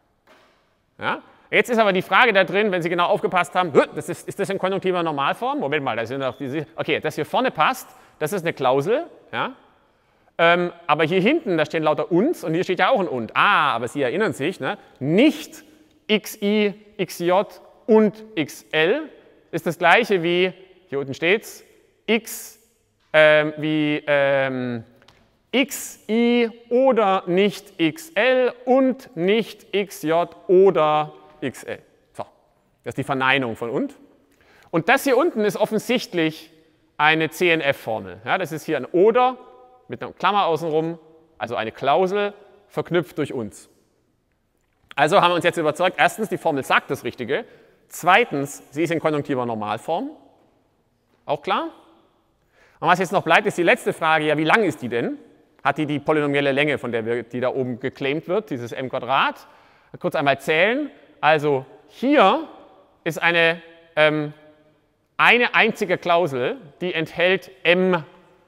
Ja? Jetzt ist aber die Frage da drin, wenn Sie genau aufgepasst haben, ist das in konjunktiver Normalform? Moment mal, da sind noch okay, das hier vorne passt, das ist eine Klausel. Ja? Aber hier hinten, da stehen lauter uns und hier steht ja auch ein und. Aber Sie erinnern sich, ne? Nicht xi, xj und xl ist das gleiche wie, hier unten steht es, xi oder nicht xl und nicht xj oder xl. So, das ist die Verneinung von und. Und das hier unten ist offensichtlich eine CNF-Formel. Ja, das ist hier ein oder mit einer Klammer außenrum, also eine Klausel, verknüpft durch uns. Also haben wir uns jetzt überzeugt, erstens, die Formel sagt das Richtige. Zweitens, sie ist in konjunktiver Normalform. Auch klar? Und was jetzt noch bleibt, ist die letzte Frage, ja, wie lang ist die denn? Hat die polynomielle Länge, von der die da oben geclaimt wird, dieses m²? Kurz einmal zählen. Also hier ist eine einzige Klausel, die enthält n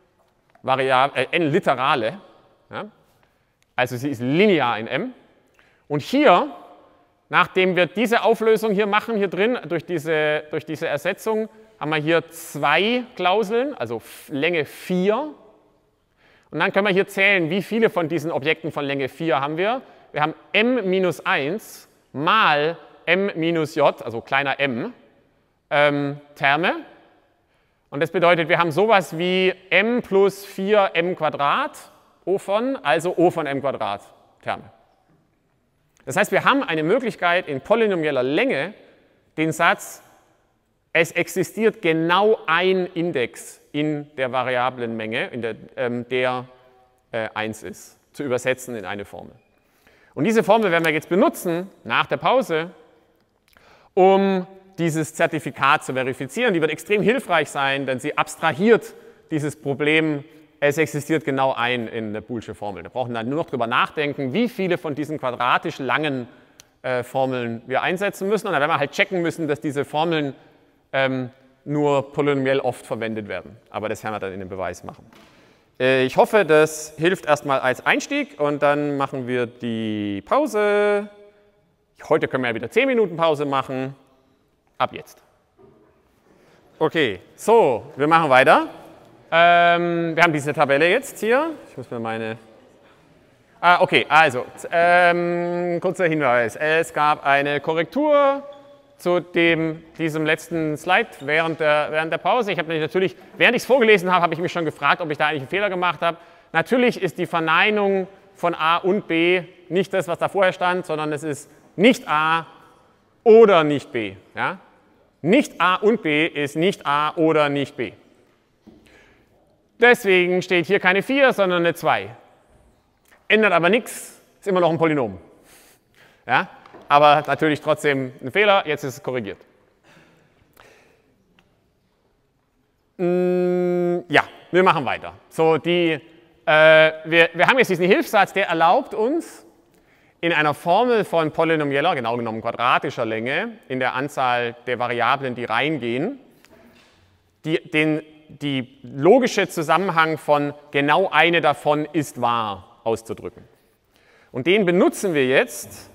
Literale. Ja? Also sie ist linear in m. Und hier, nachdem wir diese Auflösung hier machen, hier drin, durch diese Ersetzung, haben wir hier 2 Klauseln, also Länge 4. Und dann können wir hier zählen, wie viele von diesen Objekten von Länge 4 haben wir. Wir haben m-1 mal m-j, also kleiner m, Terme. Und das bedeutet, wir haben sowas wie m plus 4m², O von, also O von m² Terme. Das heißt, wir haben eine Möglichkeit, in polynomieller Länge den Satz, es existiert genau ein Index in der Variablenmenge, in der 1 ist, zu übersetzen in eine Formel. Und diese Formel werden wir jetzt benutzen, nach der Pause, um dieses Zertifikat zu verifizieren. Die wird extrem hilfreich sein, denn sie abstrahiert dieses Problem, es existiert genau ein in der Boolesche Formel. Da brauchen wir dann nur noch drüber nachdenken, wie viele von diesen quadratisch langen Formeln wir einsetzen müssen. Und dann werden wir halt checken müssen, dass diese Formeln nur polynomiell oft verwendet werden. Aber das werden wir dann in dem Beweis machen. Ich hoffe, das hilft erstmal als Einstieg und dann machen wir die Pause. Heute können wir ja wieder 10 Minuten Pause machen. Ab jetzt. Okay, so, wir machen weiter. Wir haben diese Tabelle jetzt hier. Ich muss mir meine... okay, also, kurzer Hinweis. Es gab eine Korrektur zu diesem letzten Slide während der Pause. Ich habe natürlich, während ich es vorgelesen habe, habe ich mich schon gefragt, ob ich da eigentlich einen Fehler gemacht habe. Natürlich ist die Verneinung von A und B nicht das, was da vorher stand, sondern es ist nicht A oder nicht B. Ja? Nicht A und B ist nicht A oder nicht B. Deswegen steht hier keine 4, sondern eine 2. Ändert aber nichts, ist immer noch ein Polynom. Ja? Aber natürlich trotzdem ein Fehler, jetzt ist es korrigiert. Ja, wir machen weiter. So, wir haben jetzt diesen Hilfssatz, der erlaubt uns, in einer Formel von polynomieller, genau genommen quadratischer Länge, in der Anzahl der Variablen, die reingehen, die logische Zusammenhang von genau eine davon ist wahr auszudrücken. Und den benutzen wir jetzt,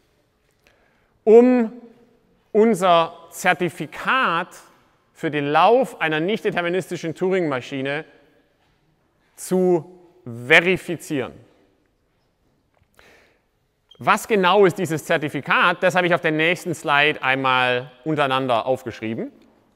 um unser Zertifikat für den Lauf einer nicht deterministischen Turing-Maschine zu verifizieren. Was genau ist dieses Zertifikat? Das habe ich auf der nächsten Slide einmal untereinander aufgeschrieben.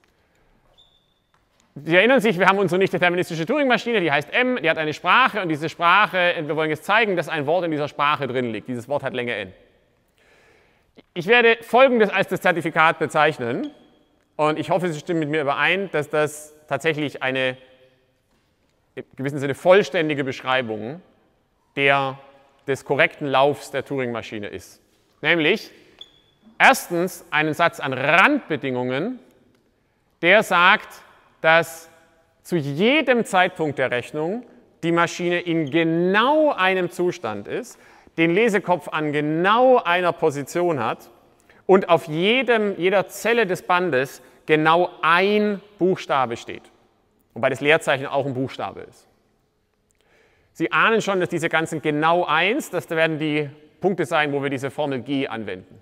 Sie erinnern sich, wir haben unsere nicht deterministische Turing-Maschine, die heißt M, die hat eine Sprache und diese Sprache, wir wollen jetzt zeigen, dass ein Wort in dieser Sprache drin liegt. Dieses Wort hat Länge n. Ich werde Folgendes als das Zertifikat bezeichnen und ich hoffe, Sie stimmen mit mir überein, dass das tatsächlich eine in gewissem Sinne vollständige Beschreibung des korrekten Laufs der Turing-Maschine ist. Nämlich erstens einen Satz an Randbedingungen, der sagt, dass zu jedem Zeitpunkt der Rechnung die Maschine in genau einem Zustand ist, den Lesekopf an genau einer Position hat und auf jeder Zelle des Bandes genau ein Buchstabe steht. Wobei das Leerzeichen auch ein Buchstabe ist. Sie ahnen schon, dass diese ganzen genau 1, das werden die Punkte sein, wo wir diese Formel G anwenden.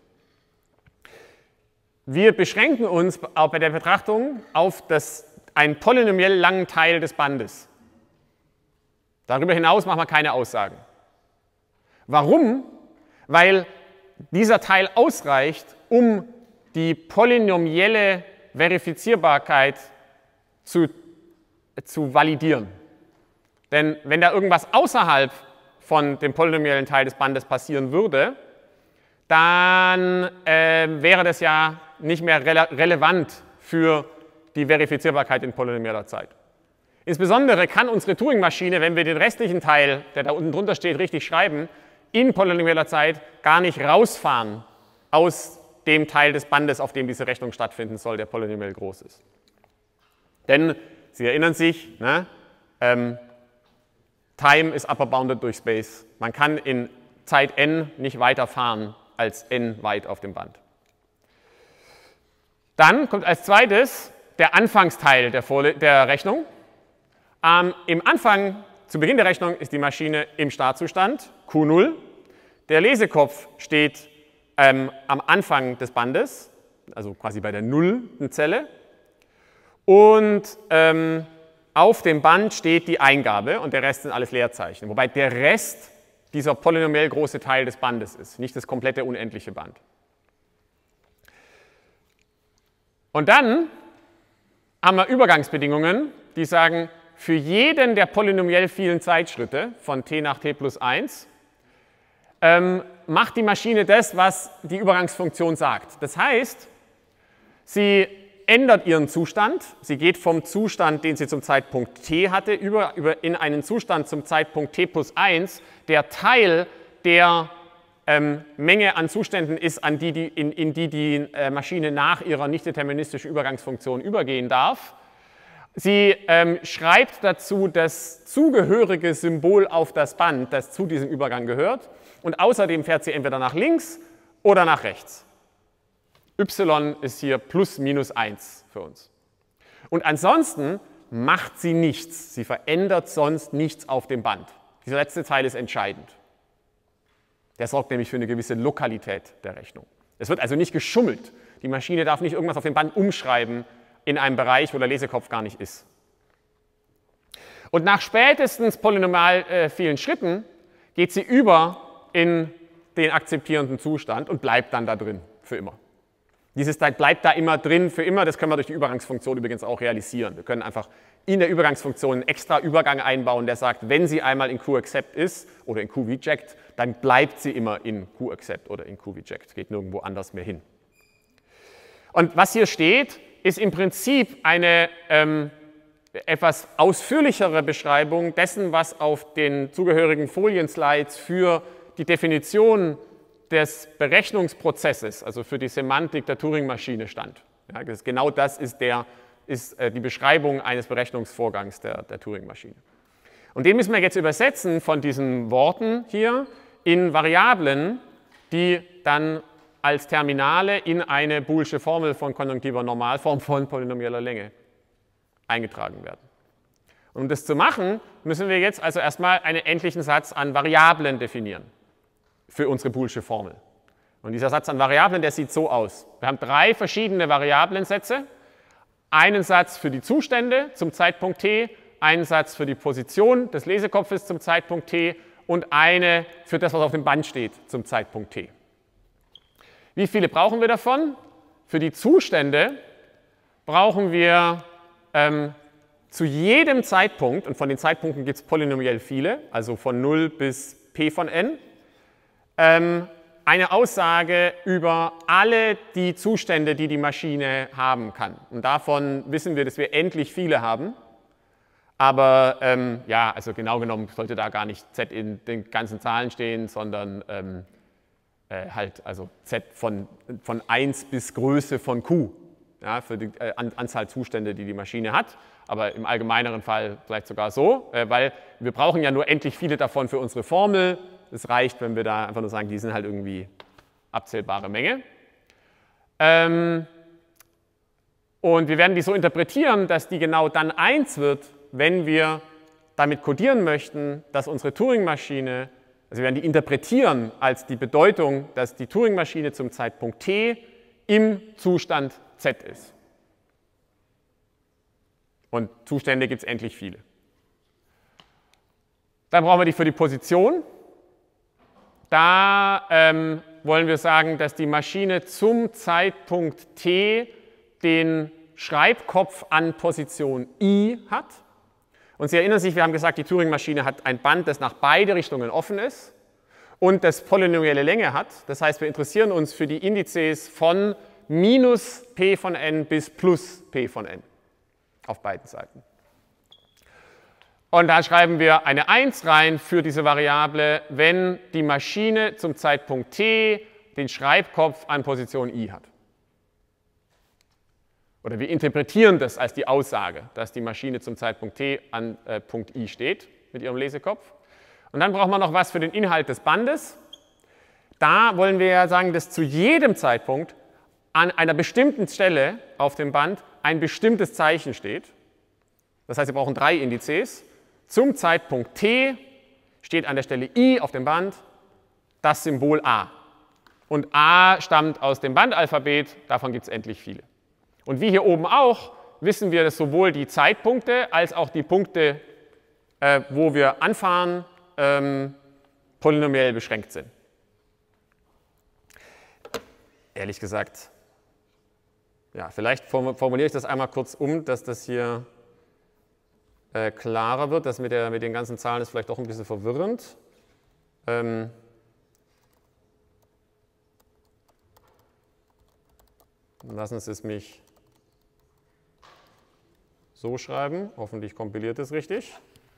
Wir beschränken uns auch bei der Betrachtung auf einen polynomiell langen Teil des Bandes. Darüber hinaus machen wir keine Aussagen. Warum? Weil dieser Teil ausreicht, um die polynomielle Verifizierbarkeit zu validieren. Denn wenn da irgendwas außerhalb von dem polynomiellen Teil des Bandes passieren würde, dann wäre das ja nicht mehr relevant für die Verifizierbarkeit in polynomieller Zeit. Insbesondere kann unsere Turing-Maschine, wenn wir den restlichen Teil, der da unten drunter steht, richtig schreiben, in polynomieller Zeit gar nicht rausfahren aus dem Teil des Bandes, auf dem diese Rechnung stattfinden soll, der polynomiell groß ist. Denn, Sie erinnern sich, ne, Time ist upper bounded durch Space. Man kann in Zeit n nicht weiter fahren als n weit auf dem Band. Dann kommt als zweites der Anfangsteil der Rechnung. Im Anfang, zu Beginn der Rechnung, ist die Maschine im Startzustand, Q0. Der Lesekopf steht am Anfang des Bandes, also quasi bei der nullten Zelle. Und auf dem Band steht die Eingabe und der Rest sind alles Leerzeichen. Wobei der Rest dieser polynomiell große Teil des Bandes ist, nicht das komplette unendliche Band. Und dann haben wir Übergangsbedingungen, die sagen, für jeden der polynomiell vielen Zeitschritte von t nach t plus 1 macht die Maschine das, was die Übergangsfunktion sagt. Das heißt, sie ändert ihren Zustand, sie geht vom Zustand, den sie zum Zeitpunkt t hatte, in einen Zustand zum Zeitpunkt t plus 1, der Teil der Menge an Zuständen ist, in die die Maschine nach ihrer nicht deterministischen Übergangsfunktion übergehen darf. Sie schreibt dazu das zugehörige Symbol auf das Band, das zu diesem Übergang gehört. Und außerdem fährt sie entweder nach links oder nach rechts. Y ist hier plus minus 1 für uns. Und ansonsten macht sie nichts. Sie verändert sonst nichts auf dem Band. Dieser letzte Teil ist entscheidend. Der sorgt nämlich für eine gewisse Lokalität der Rechnung. Es wird also nicht geschummelt. Die Maschine darf nicht irgendwas auf dem Band umschreiben in einem Bereich, wo der Lesekopf gar nicht ist. Und nach spätestens polynomial vielen Schritten geht sie über in den akzeptierenden Zustand und bleibt dann da drin für immer. Dieses Teil bleibt da immer drin für immer, das können wir durch die Übergangsfunktion übrigens auch realisieren. Wir können einfach in der Übergangsfunktion einen extra Übergang einbauen, der sagt, wenn sie einmal in QAccept ist oder in QReject, dann bleibt sie immer in QAccept oder in QReject, geht nirgendwo anders mehr hin. Und was hier steht, ist im Prinzip eine etwas ausführlichere Beschreibung dessen, was auf den zugehörigen Folienslides für die Definition des Berechnungsprozesses, also für die Semantik der Turing-Maschine stand. Ja, genau das ist die Beschreibung eines Berechnungsvorgangs der Turing-Maschine. Und den müssen wir jetzt übersetzen von diesen Worten hier in Variablen, die dann als Terminale in eine boolsche Formel von konjunktiver Normalform von polynomieller Länge eingetragen werden. Und um das zu machen, müssen wir jetzt also erstmal einen endlichen Satz an Variablen definieren für unsere boolsche Formel. Und dieser Satz an Variablen, der sieht so aus. Wir haben 3 verschiedene Variablensätze. Einen Satz für die Zustände zum Zeitpunkt t, einen Satz für die Position des Lesekopfes zum Zeitpunkt t und eine für das, was auf dem Band steht, zum Zeitpunkt t. Wie viele brauchen wir davon? Für die Zustände brauchen wir zu jedem Zeitpunkt, und von den Zeitpunkten gibt es polynomiell viele, also von 0 bis p von n, eine Aussage über alle die Zustände, die die Maschine haben kann. Und davon wissen wir, dass wir endlich viele haben. Aber ja, also genau genommen sollte da gar nicht z in den ganzen Zahlen stehen, sondern halt also z von 1 bis Größe von q, ja, für die Anzahl Zustände, die die Maschine hat. Aber im allgemeineren Fall vielleicht sogar so, weil wir brauchen ja nur endlich viele davon für unsere Formel. Es reicht, wenn wir da einfach nur sagen, die sind halt irgendwie abzählbare Menge. Und wir werden die so interpretieren, dass die genau dann 1 wird, wenn wir damit codieren möchten, dass unsere Turing-Maschine, also wir werden die interpretieren als die Bedeutung, dass die Turing-Maschine zum Zeitpunkt t im Zustand z ist. Und Zustände gibt es endlich viele. Dann brauchen wir die für die Position. Da wollen wir sagen, dass die Maschine zum Zeitpunkt t den Schreibkopf an Position i hat Und Sie erinnern sich, wir haben gesagt, die Turing-Maschine hat ein Band, das nach beide Richtungen offen ist und das polynomielle Länge hat. Das heißt, wir interessieren uns für die Indizes von minus p von n bis plus p von n auf beiden Seiten. Und da schreiben wir eine 1 rein für diese Variable, wenn die Maschine zum Zeitpunkt t den Schreibkopf an Position i hat. Oder wir interpretieren das als die Aussage, dass die Maschine zum Zeitpunkt t an Punkt i steht mit ihrem Lesekopf. Und dann braucht man noch was für den Inhalt des Bandes. Da wollen wir ja sagen, dass zu jedem Zeitpunkt an einer bestimmten Stelle auf dem Band ein bestimmtes Zeichen steht. Das heißt, wir brauchen 3 Indizes. Zum Zeitpunkt t steht an der Stelle i auf dem Band das Symbol a. Und a stammt aus dem Bandalphabet, davon gibt es endlich viele. Und wie hier oben auch, wissen wir, dass sowohl die Zeitpunkte als auch die Punkte, wo wir anfahren, polynomiell beschränkt sind. Ehrlich gesagt, ja, vielleicht formuliere ich das einmal kurz um, dass das hier klarer wird. Das mit den ganzen Zahlen ist vielleicht doch ein bisschen verwirrend. Lassen Sie es mich so schreiben. Hoffentlich kompiliert es richtig.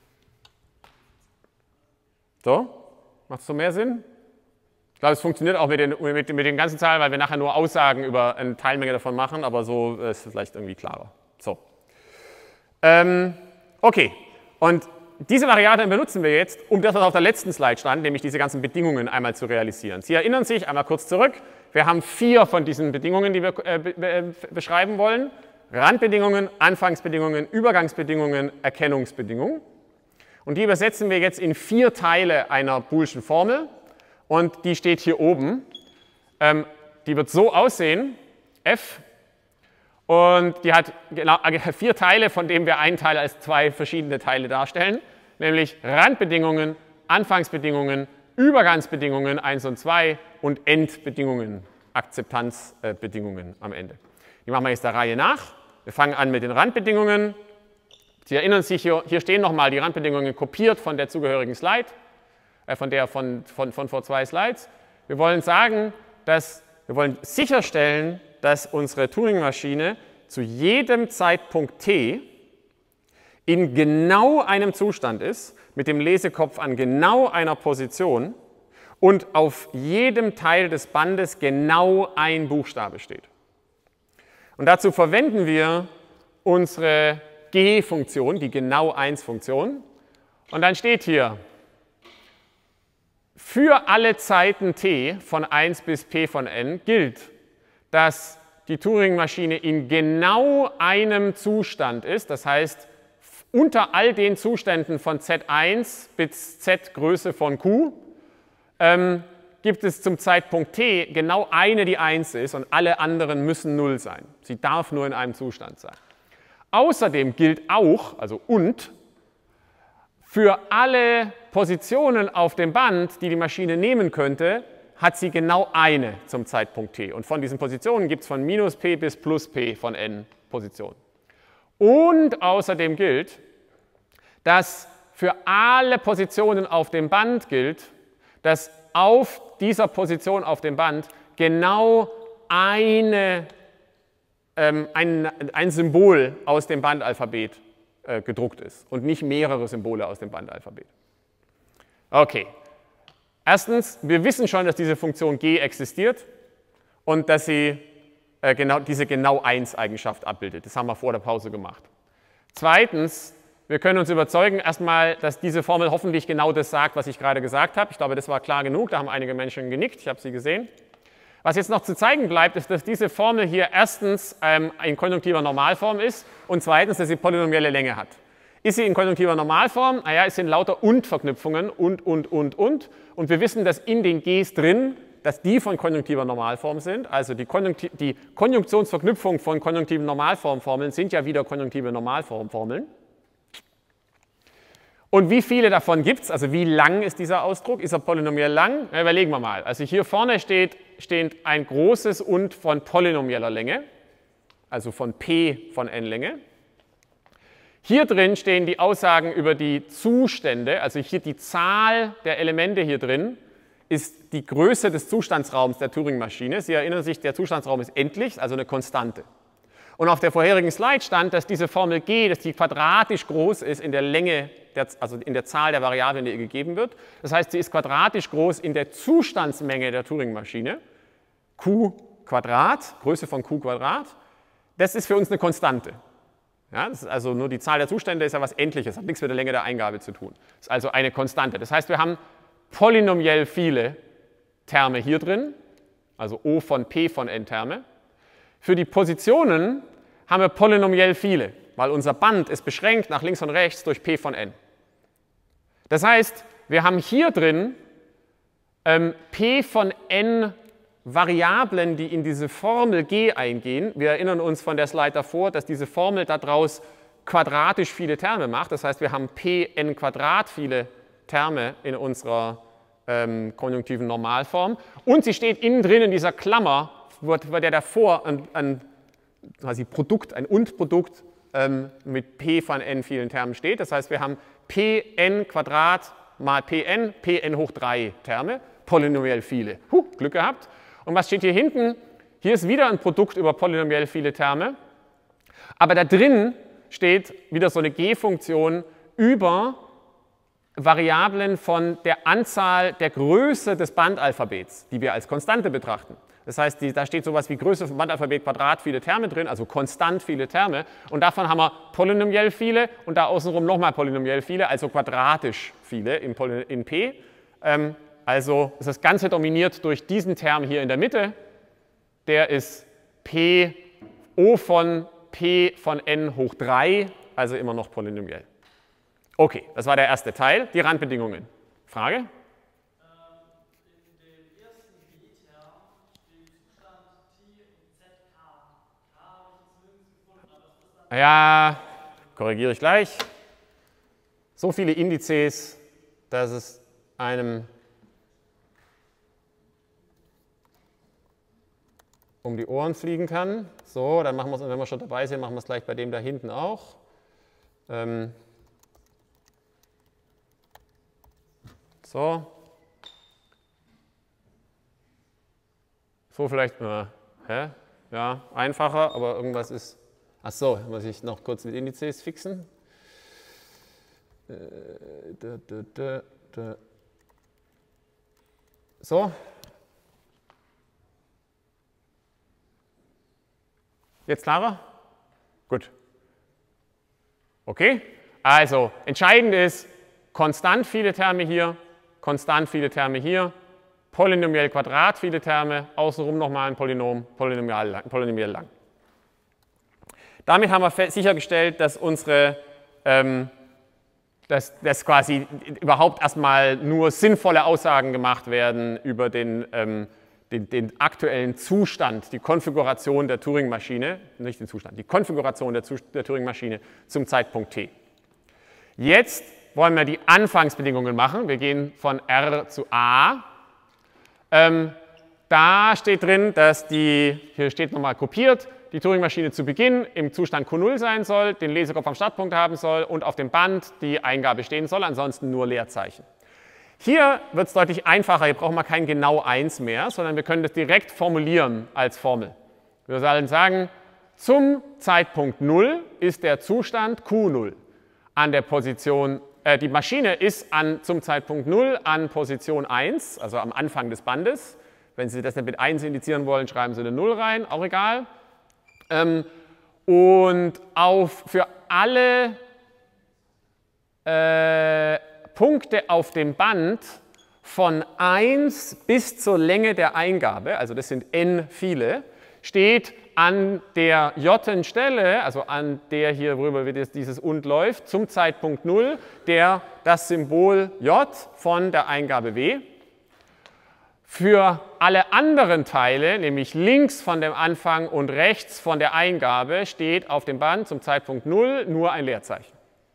So, macht es so mehr Sinn? Ich glaube, es funktioniert auch mit den ganzen Zahlen, weil wir nachher nur Aussagen über eine Teilmenge davon machen, aber so ist es vielleicht irgendwie klarer. So. Okay, und diese Variable benutzen wir jetzt, um das, was auf der letzten Slide stand, nämlich diese ganzen Bedingungen einmal zu realisieren. Sie erinnern sich, einmal kurz zurück, wir haben 4 von diesen Bedingungen, die wir beschreiben wollen. Randbedingungen, Anfangsbedingungen, Übergangsbedingungen, Erkennungsbedingungen. Und die übersetzen wir jetzt in 4 Teile einer Boolschen Formel. Und die steht hier oben. Die wird so aussehen, f. Und die hat genau 4 Teile, von denen wir einen Teil als 2 verschiedene Teile darstellen. Nämlich Randbedingungen, Anfangsbedingungen, Übergangsbedingungen 1 und 2 und Endbedingungen, Akzeptanzbedingungen am Ende. Die machen wir jetzt der Reihe nach. Wir fangen an mit den Randbedingungen. Sie erinnern sich, hier stehen nochmal die Randbedingungen kopiert von der zugehörigen Slide, von vor 2 Slides. Wir wollen sagen, wir wollen sicherstellen, dass unsere Turing-Maschine zu jedem Zeitpunkt t in genau einem Zustand ist, mit dem Lesekopf an genau einer Position und auf jedem Teil des Bandes genau ein Buchstabe steht. Und dazu verwenden wir unsere G-Funktion, die Genau-1-Funktion. Und dann steht hier, für alle Zeiten t von 1 bis p von n gilt, dass die Turing-Maschine in genau einem Zustand ist, das heißt, unter all den Zuständen von Z1 bis Z Größe von Q gibt es zum Zeitpunkt t genau eine, die 1 ist und alle anderen müssen 0 sein. Sie darf nur in einem Zustand sein. Außerdem gilt auch, also und, für alle Positionen auf dem Band, die die Maschine nehmen könnte, hat sie genau eine zum Zeitpunkt t. Und von diesen Positionen gibt es von minus p bis plus p von n Positionen. Und außerdem gilt, dass für alle Positionen auf dem Band gilt, dass auf dieser Position auf dem Band genau ein Symbol aus dem Bandalphabet gedruckt ist und nicht mehrere Symbole aus dem Bandalphabet. Okay. Erstens, wir wissen schon, dass diese Funktion g existiert und dass sie diese Genau-1-Eigenschaft abbildet. Das haben wir vor der Pause gemacht. Zweitens, wir können uns überzeugen erstmal, dass diese Formel hoffentlich genau das sagt, was ich gerade gesagt habe. Ich glaube, das war klar genug, da haben einige Menschen genickt, ich habe sie gesehen. Was jetzt noch zu zeigen bleibt, ist, dass diese Formel hier erstens in konjunktiver Normalform ist und zweitens, dass sie polynomielle Länge hat. Ist sie in konjunktiver Normalform? Naja, es sind lauter Und-Verknüpfungen und. Und wir wissen, dass in den Gs drin, dass die von konjunktiver Normalform sind. Also die Konjunktionsverknüpfung von konjunktiven Normalformformeln sind ja wieder konjunktive Normalformformeln. Und wie viele davon gibt es? Also wie lang ist dieser Ausdruck? Ist er polynomiell lang? Na, überlegen wir mal. Also hier vorne steht ein großes Und von polynomieller Länge, also von p von n Länge. Hier drin stehen die Aussagen über die Zustände, also hier die Zahl der Elemente hier drin ist die Größe des Zustandsraums der Turing-Maschine. Sie erinnern sich, der Zustandsraum ist endlich, also eine Konstante. Und auf der vorherigen Slide stand, dass diese Formel G, dass die quadratisch groß ist in der Länge, also in der Zahl der Variablen, die ihr gegeben wird. Das heißt, sie ist quadratisch groß in der Zustandsmenge der Turing-Maschine. Q Quadrat, Größe von Q Quadrat. Das ist für uns eine Konstante. Ja, das ist also nur die Zahl der Zustände ist ja was Endliches, hat nichts mit der Länge der Eingabe zu tun. Das ist also eine Konstante. Das heißt, wir haben polynomiell viele Terme hier drin, also O von P von N Terme. Für die Positionen haben wir polynomiell viele, weil unser Band ist beschränkt nach links und rechts durch P von N. Das heißt, wir haben hier drin P von N Variablen, die in diese Formel G eingehen. Wir erinnern uns von der Slide davor, dass diese Formel daraus quadratisch viele Terme macht. Das heißt, wir haben Pn Quadrat viele Terme in unserer konjunktiven Normalform. Und sie steht innen drin in dieser Klammer, wo der davor ein Produkt, ein Und-Produkt mit P von n vielen Termen steht. Das heißt, wir haben Pn Quadrat mal Pn, Pn hoch 3 Terme, polynomiell viele. Glück gehabt. Und was steht hier hinten? Hier ist wieder ein Produkt über polynomiell viele Terme, aber da drin steht wieder so eine G-Funktion über Variablen von der Anzahl der Größe des Bandalphabets, die wir als Konstante betrachten. Das heißt, da steht sowas wie Größe vom Bandalphabet Quadrat viele Terme drin, also konstant viele Terme. Und davon haben wir polynomiell viele und da außenrum nochmal polynomiell viele, also quadratisch viele in P. Also ist das Ganze dominiert durch diesen Term hier in der Mitte. Der ist P O von P von n hoch 3, also immer noch polynomiell. Okay, das war der erste Teil, die Randbedingungen. Frage? In dem ersten B-Term steht Zustand T und ZK. Da habe ich es nirgends gefunden, aber das ist dann... Ja, korrigiere ich gleich. So viele Indizes, dass es einem um die Ohren fliegen kann. So, dann machen wir es, wenn wir schon dabei sind, machen wir es gleich bei dem da hinten auch. So vielleicht, ja, einfacher, aber irgendwas ist, ach so, muss ich noch kurz mit Indizes fixen. So. Jetzt klarer? Gut. Okay, also entscheidend ist, konstant viele Terme hier, konstant viele Terme hier, polynomiell Quadrat viele Terme, außenrum nochmal ein Polynom, polynomiell lang. Damit haben wir sichergestellt, dass dass quasi überhaupt erstmal nur sinnvolle Aussagen gemacht werden über den aktuellen Zustand, die Konfiguration der Turing-Maschine, nicht den Zustand, die Konfiguration der Turing-Maschine zum Zeitpunkt t. Jetzt wollen wir die Anfangsbedingungen machen. Wir gehen von R zu A. Da steht drin, dass hier steht nochmal kopiert, die Turing-Maschine zu Beginn im Zustand Q0 sein soll, den Lesekopf am Startpunkt haben soll und auf dem Band die Eingabe stehen soll, ansonsten nur Leerzeichen. Hier wird es deutlich einfacher, hier brauchen wir kein genau 1 mehr, sondern wir können das direkt formulieren als Formel. Wir sollen sagen, zum Zeitpunkt 0 ist der Zustand Q0 an der Position, die Maschine ist zum Zeitpunkt 0 an Position 1, also am Anfang des Bandes. Wenn Sie das nicht mit 1 indizieren wollen, schreiben Sie eine 0 rein, auch egal. Und für alle Punkte auf dem Band von 1 bis zur Länge der Eingabe, also das sind n viele, steht an der j Stelle, also an der hier worüber dieses und läuft, zum Zeitpunkt 0, das Symbol j von der Eingabe w. Für alle anderen Teile, nämlich links von dem Anfang und rechts von der Eingabe, steht auf dem Band zum Zeitpunkt 0 nur ein Leerzeichen.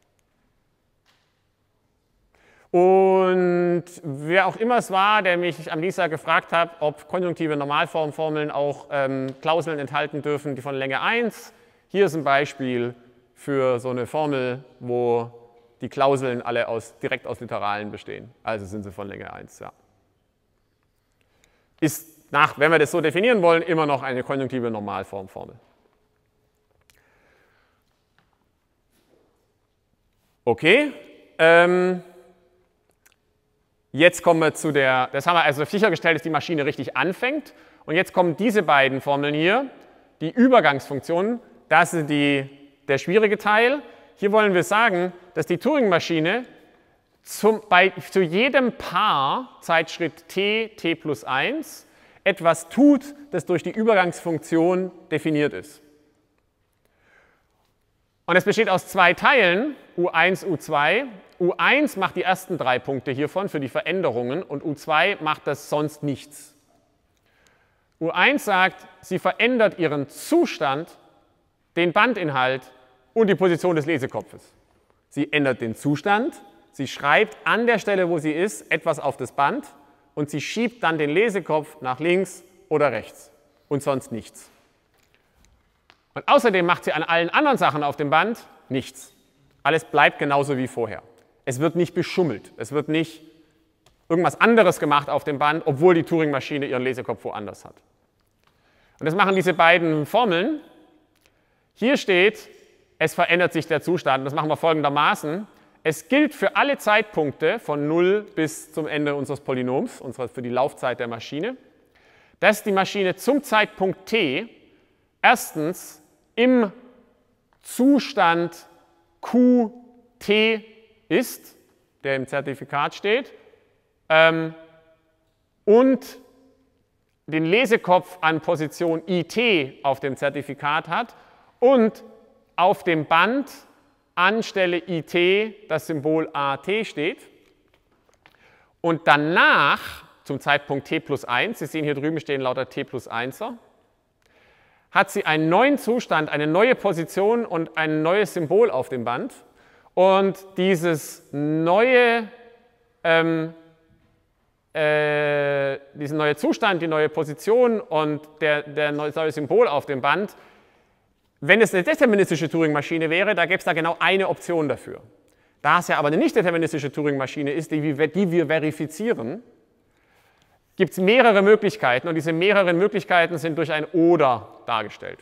Und wer auch immer es war, der mich am Dienstag gefragt hat, ob konjunktive Normalformformeln auch Klauseln enthalten dürfen, die von Länge 1. Hier ist ein Beispiel für so eine Formel, wo die Klauseln alle direkt aus Literalen bestehen. Also sind sie von Länge 1. Ja. Ist wenn wir das so definieren wollen, immer noch eine konjunktive Normalformformel. Okay. Jetzt kommen wir zu das haben wir also sichergestellt, dass die Maschine richtig anfängt. Und jetzt kommen diese beiden Formeln hier, die Übergangsfunktionen, das ist der schwierige Teil. Hier wollen wir sagen, dass die Turing-Maschine zu jedem Paar Zeitschritt t plus 1 etwas tut, das durch die Übergangsfunktion definiert ist. Und es besteht aus zwei Teilen, U1, U2. U1 macht die ersten 3 Punkte hiervon für die Veränderungen und U2 macht das sonst nichts. U1 sagt, sie verändert ihren Zustand, den Bandinhalt und die Position des Lesekopfes. Sie ändert den Zustand, sie schreibt an der Stelle, wo sie ist, etwas auf das Band und sie schiebt dann den Lesekopf nach links oder rechts und sonst nichts. Und außerdem macht sie an allen anderen Sachen auf dem Band nichts. Alles bleibt genauso wie vorher. Es wird nicht beschummelt, es wird nicht irgendwas anderes gemacht auf dem Band, obwohl die Turing-Maschine ihren Lesekopf woanders hat. Und das machen diese beiden Formeln. Hier steht, es verändert sich der Zustand. Das machen wir folgendermaßen. Es gilt für alle Zeitpunkte von 0 bis zum Ende unseres Polynoms, für die Laufzeit der Maschine, dass die Maschine zum Zeitpunkt t erstens im Zustand qt ist, der im Zertifikat steht, und den Lesekopf an Position it auf dem Zertifikat hat und auf dem Band anstelle it das Symbol at steht. Und danach, zum Zeitpunkt t plus 1, Sie sehen hier drüben stehen lauter t plus 1er, hat sie einen neuen Zustand, eine neue Position und ein neues Symbol auf dem Band. Und diesen neue Zustand, die neue Position und der neue Symbol auf dem Band, wenn es eine deterministische Turing-Maschine wäre, da gäbe es da genau eine Option dafür. Da es ja aber eine nicht deterministische Turing-Maschine ist, die wir verifizieren, gibt es mehrere Möglichkeiten und diese mehreren Möglichkeiten sind durch ein Oder dargestellt.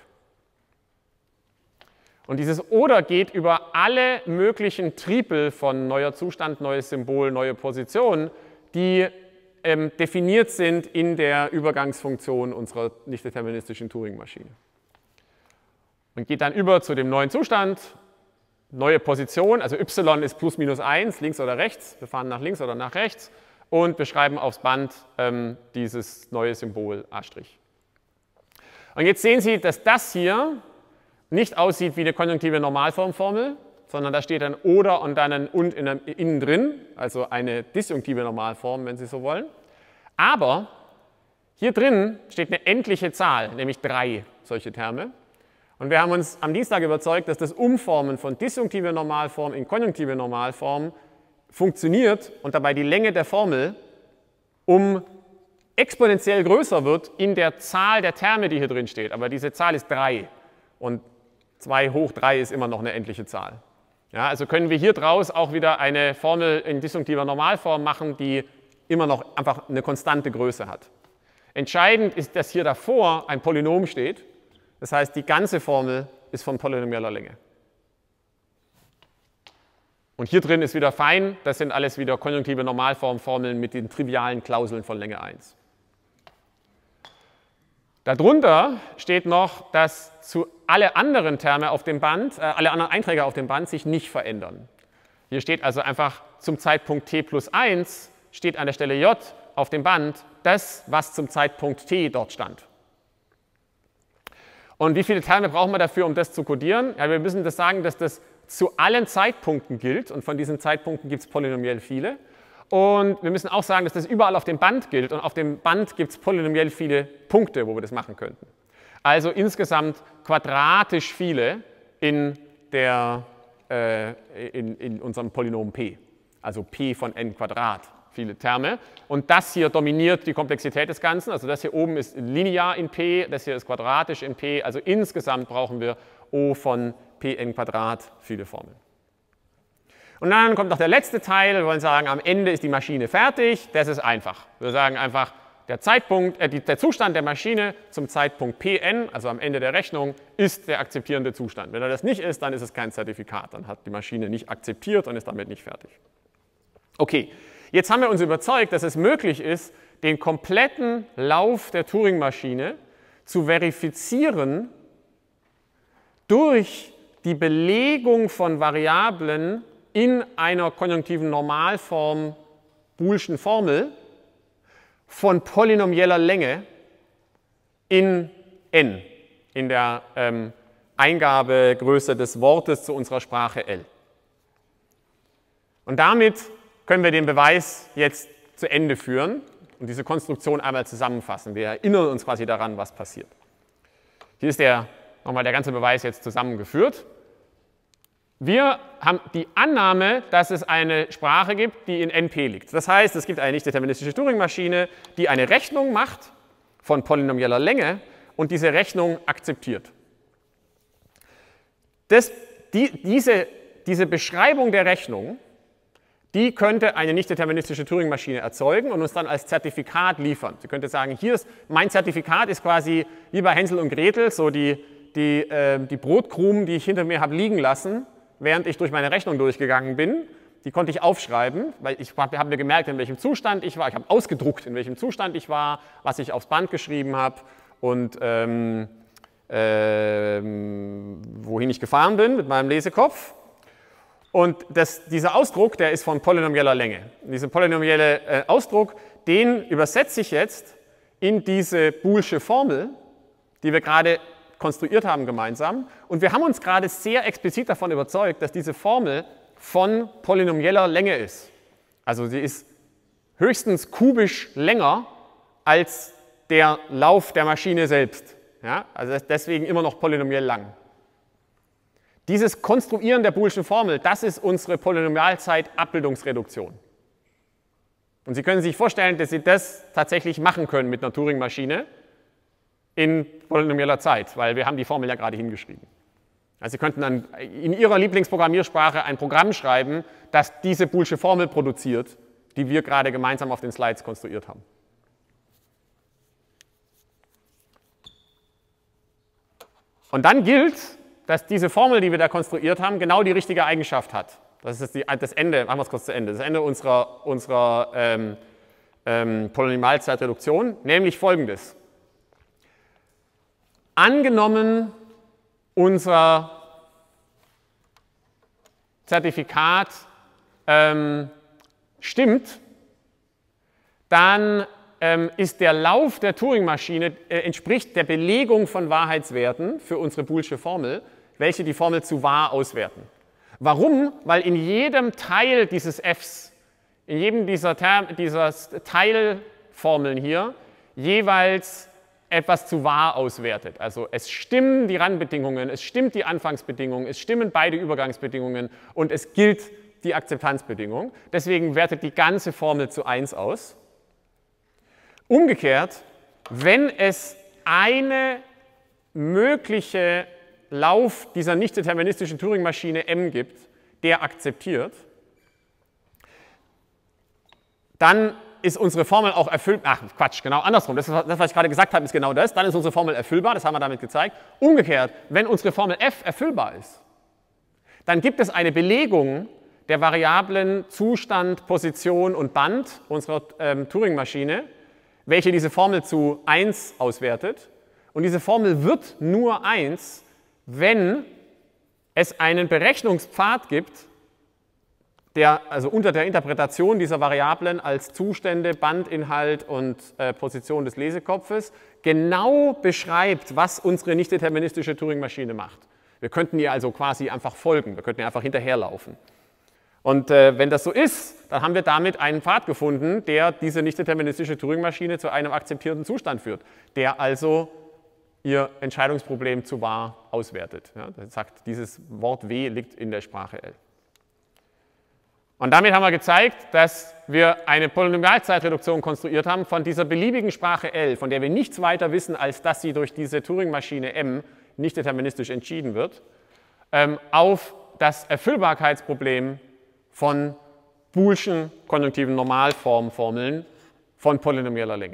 Und dieses Oder geht über alle möglichen Tripel von neuer Zustand, neues Symbol, neue Position, die definiert sind in der Übergangsfunktion unserer nicht deterministischen Turing-Maschine. Und geht dann über zu dem neuen Zustand, neue Position, also y ist plus minus 1, links oder rechts, wir fahren nach links oder nach rechts und wir schreiben aufs Band dieses neue Symbol A'. Und jetzt sehen Sie, dass das hier nicht aussieht wie eine konjunktive Normalformformel, sondern da steht ein Oder und dann ein Und innen drin, also eine disjunktive Normalform, wenn Sie so wollen. Aber hier drin steht eine endliche Zahl, nämlich 3 solche Terme. Und wir haben uns am Dienstag überzeugt, dass das Umformen von disjunktive Normalform in konjunktive Normalform funktioniert und dabei die Länge der Formel exponentiell größer wird in der Zahl der Terme, die hier drin steht. Aber diese Zahl ist 3 und 2 hoch 3 ist immer noch eine endliche Zahl. Ja, also können wir hier draus auch wieder eine Formel in disjunktiver Normalform machen, die immer noch einfach eine konstante Größe hat. Entscheidend ist, dass hier davor ein Polynom steht. Das heißt, die ganze Formel ist von polynomieller Länge. Und hier drin ist wieder fein, das sind alles wieder konjunktive Normalformformeln mit den trivialen Klauseln von Länge 1. Darunter steht noch, dass alle anderen Terme auf dem Band, alle anderen Einträge auf dem Band sich nicht verändern. Hier steht also einfach zum Zeitpunkt t plus 1 steht an der Stelle j auf dem Band das, was zum Zeitpunkt t dort stand. Und wie viele Terme brauchen wir dafür, um das zu codieren? Ja, wir müssen das sagen, dass das zu allen Zeitpunkten gilt und von diesen Zeitpunkten gibt es polynomiell viele. Und wir müssen auch sagen, dass das überall auf dem Band gilt und auf dem Band gibt es polynomiell viele Punkte, wo wir das machen könnten. Also insgesamt quadratisch viele in unserem Polynom p, also p von n Quadrat, viele Terme. Und das hier dominiert die Komplexität des Ganzen, also das hier oben ist linear in p, das hier ist quadratisch in p, also insgesamt brauchen wir O von Pn², viele Formeln. Und dann kommt noch der letzte Teil, wir wollen sagen, am Ende ist die Maschine fertig, das ist einfach. Wir sagen einfach, der Zustand der Maschine zum Zeitpunkt Pn, also am Ende der Rechnung, ist der akzeptierende Zustand. Wenn er das nicht ist, dann ist es kein Zertifikat, dann hat die Maschine nicht akzeptiert und ist damit nicht fertig. Okay, jetzt haben wir uns überzeugt, dass es möglich ist, den kompletten Lauf der Turing-Maschine zu verifizieren durch die Belegung von Variablen in einer konjunktiven Normalform Boolschen Formel von polynomieller Länge in n, in der Eingabegröße des Wortes zu unserer Sprache L. Und damit können wir den Beweis jetzt zu Ende führen und diese Konstruktion einmal zusammenfassen. Wir erinnern uns quasi daran, was passiert. Hier ist nochmal der ganze Beweis jetzt zusammengeführt. Wir haben die Annahme, dass es eine Sprache gibt, die in NP liegt. Das heißt, es gibt eine nicht-deterministische Turing-Maschine, die eine Rechnung macht von polynomieller Länge und diese Rechnung akzeptiert. Diese Beschreibung der Rechnung, die könnte eine nicht-deterministische Turing-Maschine erzeugen und uns dann als Zertifikat liefern. Sie könnte sagen, mein Zertifikat ist quasi wie bei Hänsel und Gretel, so die Brotkrumen, die ich hinter mir habe liegen lassen, während ich durch meine Rechnung durchgegangen bin, die konnte ich aufschreiben, weil ich habe mir gemerkt, in welchem Zustand ich war. Ich habe ausgedruckt, in welchem Zustand ich war, was ich aufs Band geschrieben habe und wohin ich gefahren bin mit meinem Lesekopf. Und dieser Ausdruck, der ist von polynomieller Länge. Und dieser polynomielle Ausdruck, den übersetze ich jetzt in diese Boolsche Formel, die wir gerade konstruiert haben gemeinsam. Und wir haben uns gerade sehr explizit davon überzeugt, dass diese Formel von polynomieller Länge ist. Also sie ist höchstens kubisch länger als der Lauf der Maschine selbst. Ja? Also deswegen immer noch polynomiell lang. Dieses Konstruieren der Boolschen Formel, das ist unsere Polynomialzeit-Abbildungsreduktion. Und Sie können sich vorstellen, dass Sie das tatsächlich machen können mit einer Turing-Maschine in polynomieller Zeit, weil wir haben die Formel ja gerade hingeschrieben. Also Sie könnten dann in Ihrer Lieblingsprogrammiersprache ein Programm schreiben, das diese Boolsche Formel produziert, die wir gerade gemeinsam auf den Slides konstruiert haben. Und dann gilt, dass diese Formel, die wir da konstruiert haben, genau die richtige Eigenschaft hat. Das ist das Ende, machen wir es kurz zu Ende, das Ende unserer Polynomialzeitreduktion, nämlich folgendes. Angenommen, unser Zertifikat stimmt, dann ist der Lauf der Turing-Maschine entspricht der Belegung von Wahrheitswerten für unsere Boolsche Formel, welche die Formel zu wahr auswerten. Warum? Weil in jedem Teil dieses Fs, in jedem dieser Teilformeln hier, jeweils etwas zu wahr auswertet. Also es stimmen die Randbedingungen, es stimmt die Anfangsbedingungen, es stimmen beide Übergangsbedingungen und es gilt die Akzeptanzbedingung. Deswegen wertet die ganze Formel zu 1 aus. Umgekehrt, wenn es eine mögliche Lauf dieser nicht-deterministischen Turing-Maschine M gibt, der akzeptiert, dann ist unsere Formel auch erfüllbar. Ach, Quatsch, genau andersrum. Das, was ich gerade gesagt habe, ist genau das. Dann ist unsere Formel erfüllbar, das haben wir damit gezeigt. Umgekehrt, wenn unsere Formel F erfüllbar ist, dann gibt es eine Belegung der Variablen Zustand, Position und Band unserer Turing-Maschine, welche diese Formel zu 1 auswertet. Und diese Formel wird nur 1, wenn es einen Berechnungspfad gibt, der also unter der Interpretation dieser Variablen als Zustände, Bandinhalt und Position des Lesekopfes genau beschreibt, was unsere nicht-deterministische Turing-Maschine macht. Wir könnten ihr also quasi einfach folgen, wir könnten ihr einfach hinterherlaufen. Und wenn das so ist, dann haben wir damit einen Pfad gefunden, der diese nicht-deterministische Turing-Maschine zu einem akzeptierten Zustand führt, der also ihr Entscheidungsproblem zu wahr auswertet. Ja, das sagt, dieses Wort W liegt in der Sprache L. Und damit haben wir gezeigt, dass wir eine Polynomialzeitreduktion konstruiert haben von dieser beliebigen Sprache L, von der wir nichts weiter wissen, als dass sie durch diese Turing-Maschine M nicht deterministisch entschieden wird, auf das Erfüllbarkeitsproblem von boolschen konjunktiven Normalformformeln von polynomieller Länge.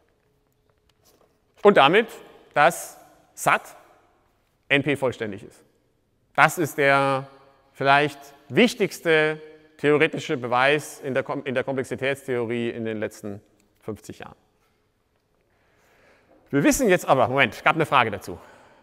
Und damit, dass SAT NP-vollständig ist. Das ist der vielleicht wichtigste theoretische Beweis in der Komplexitätstheorie in den letzten 50 Jahren. Wir wissen jetzt aber, Moment, es gab eine Frage dazu.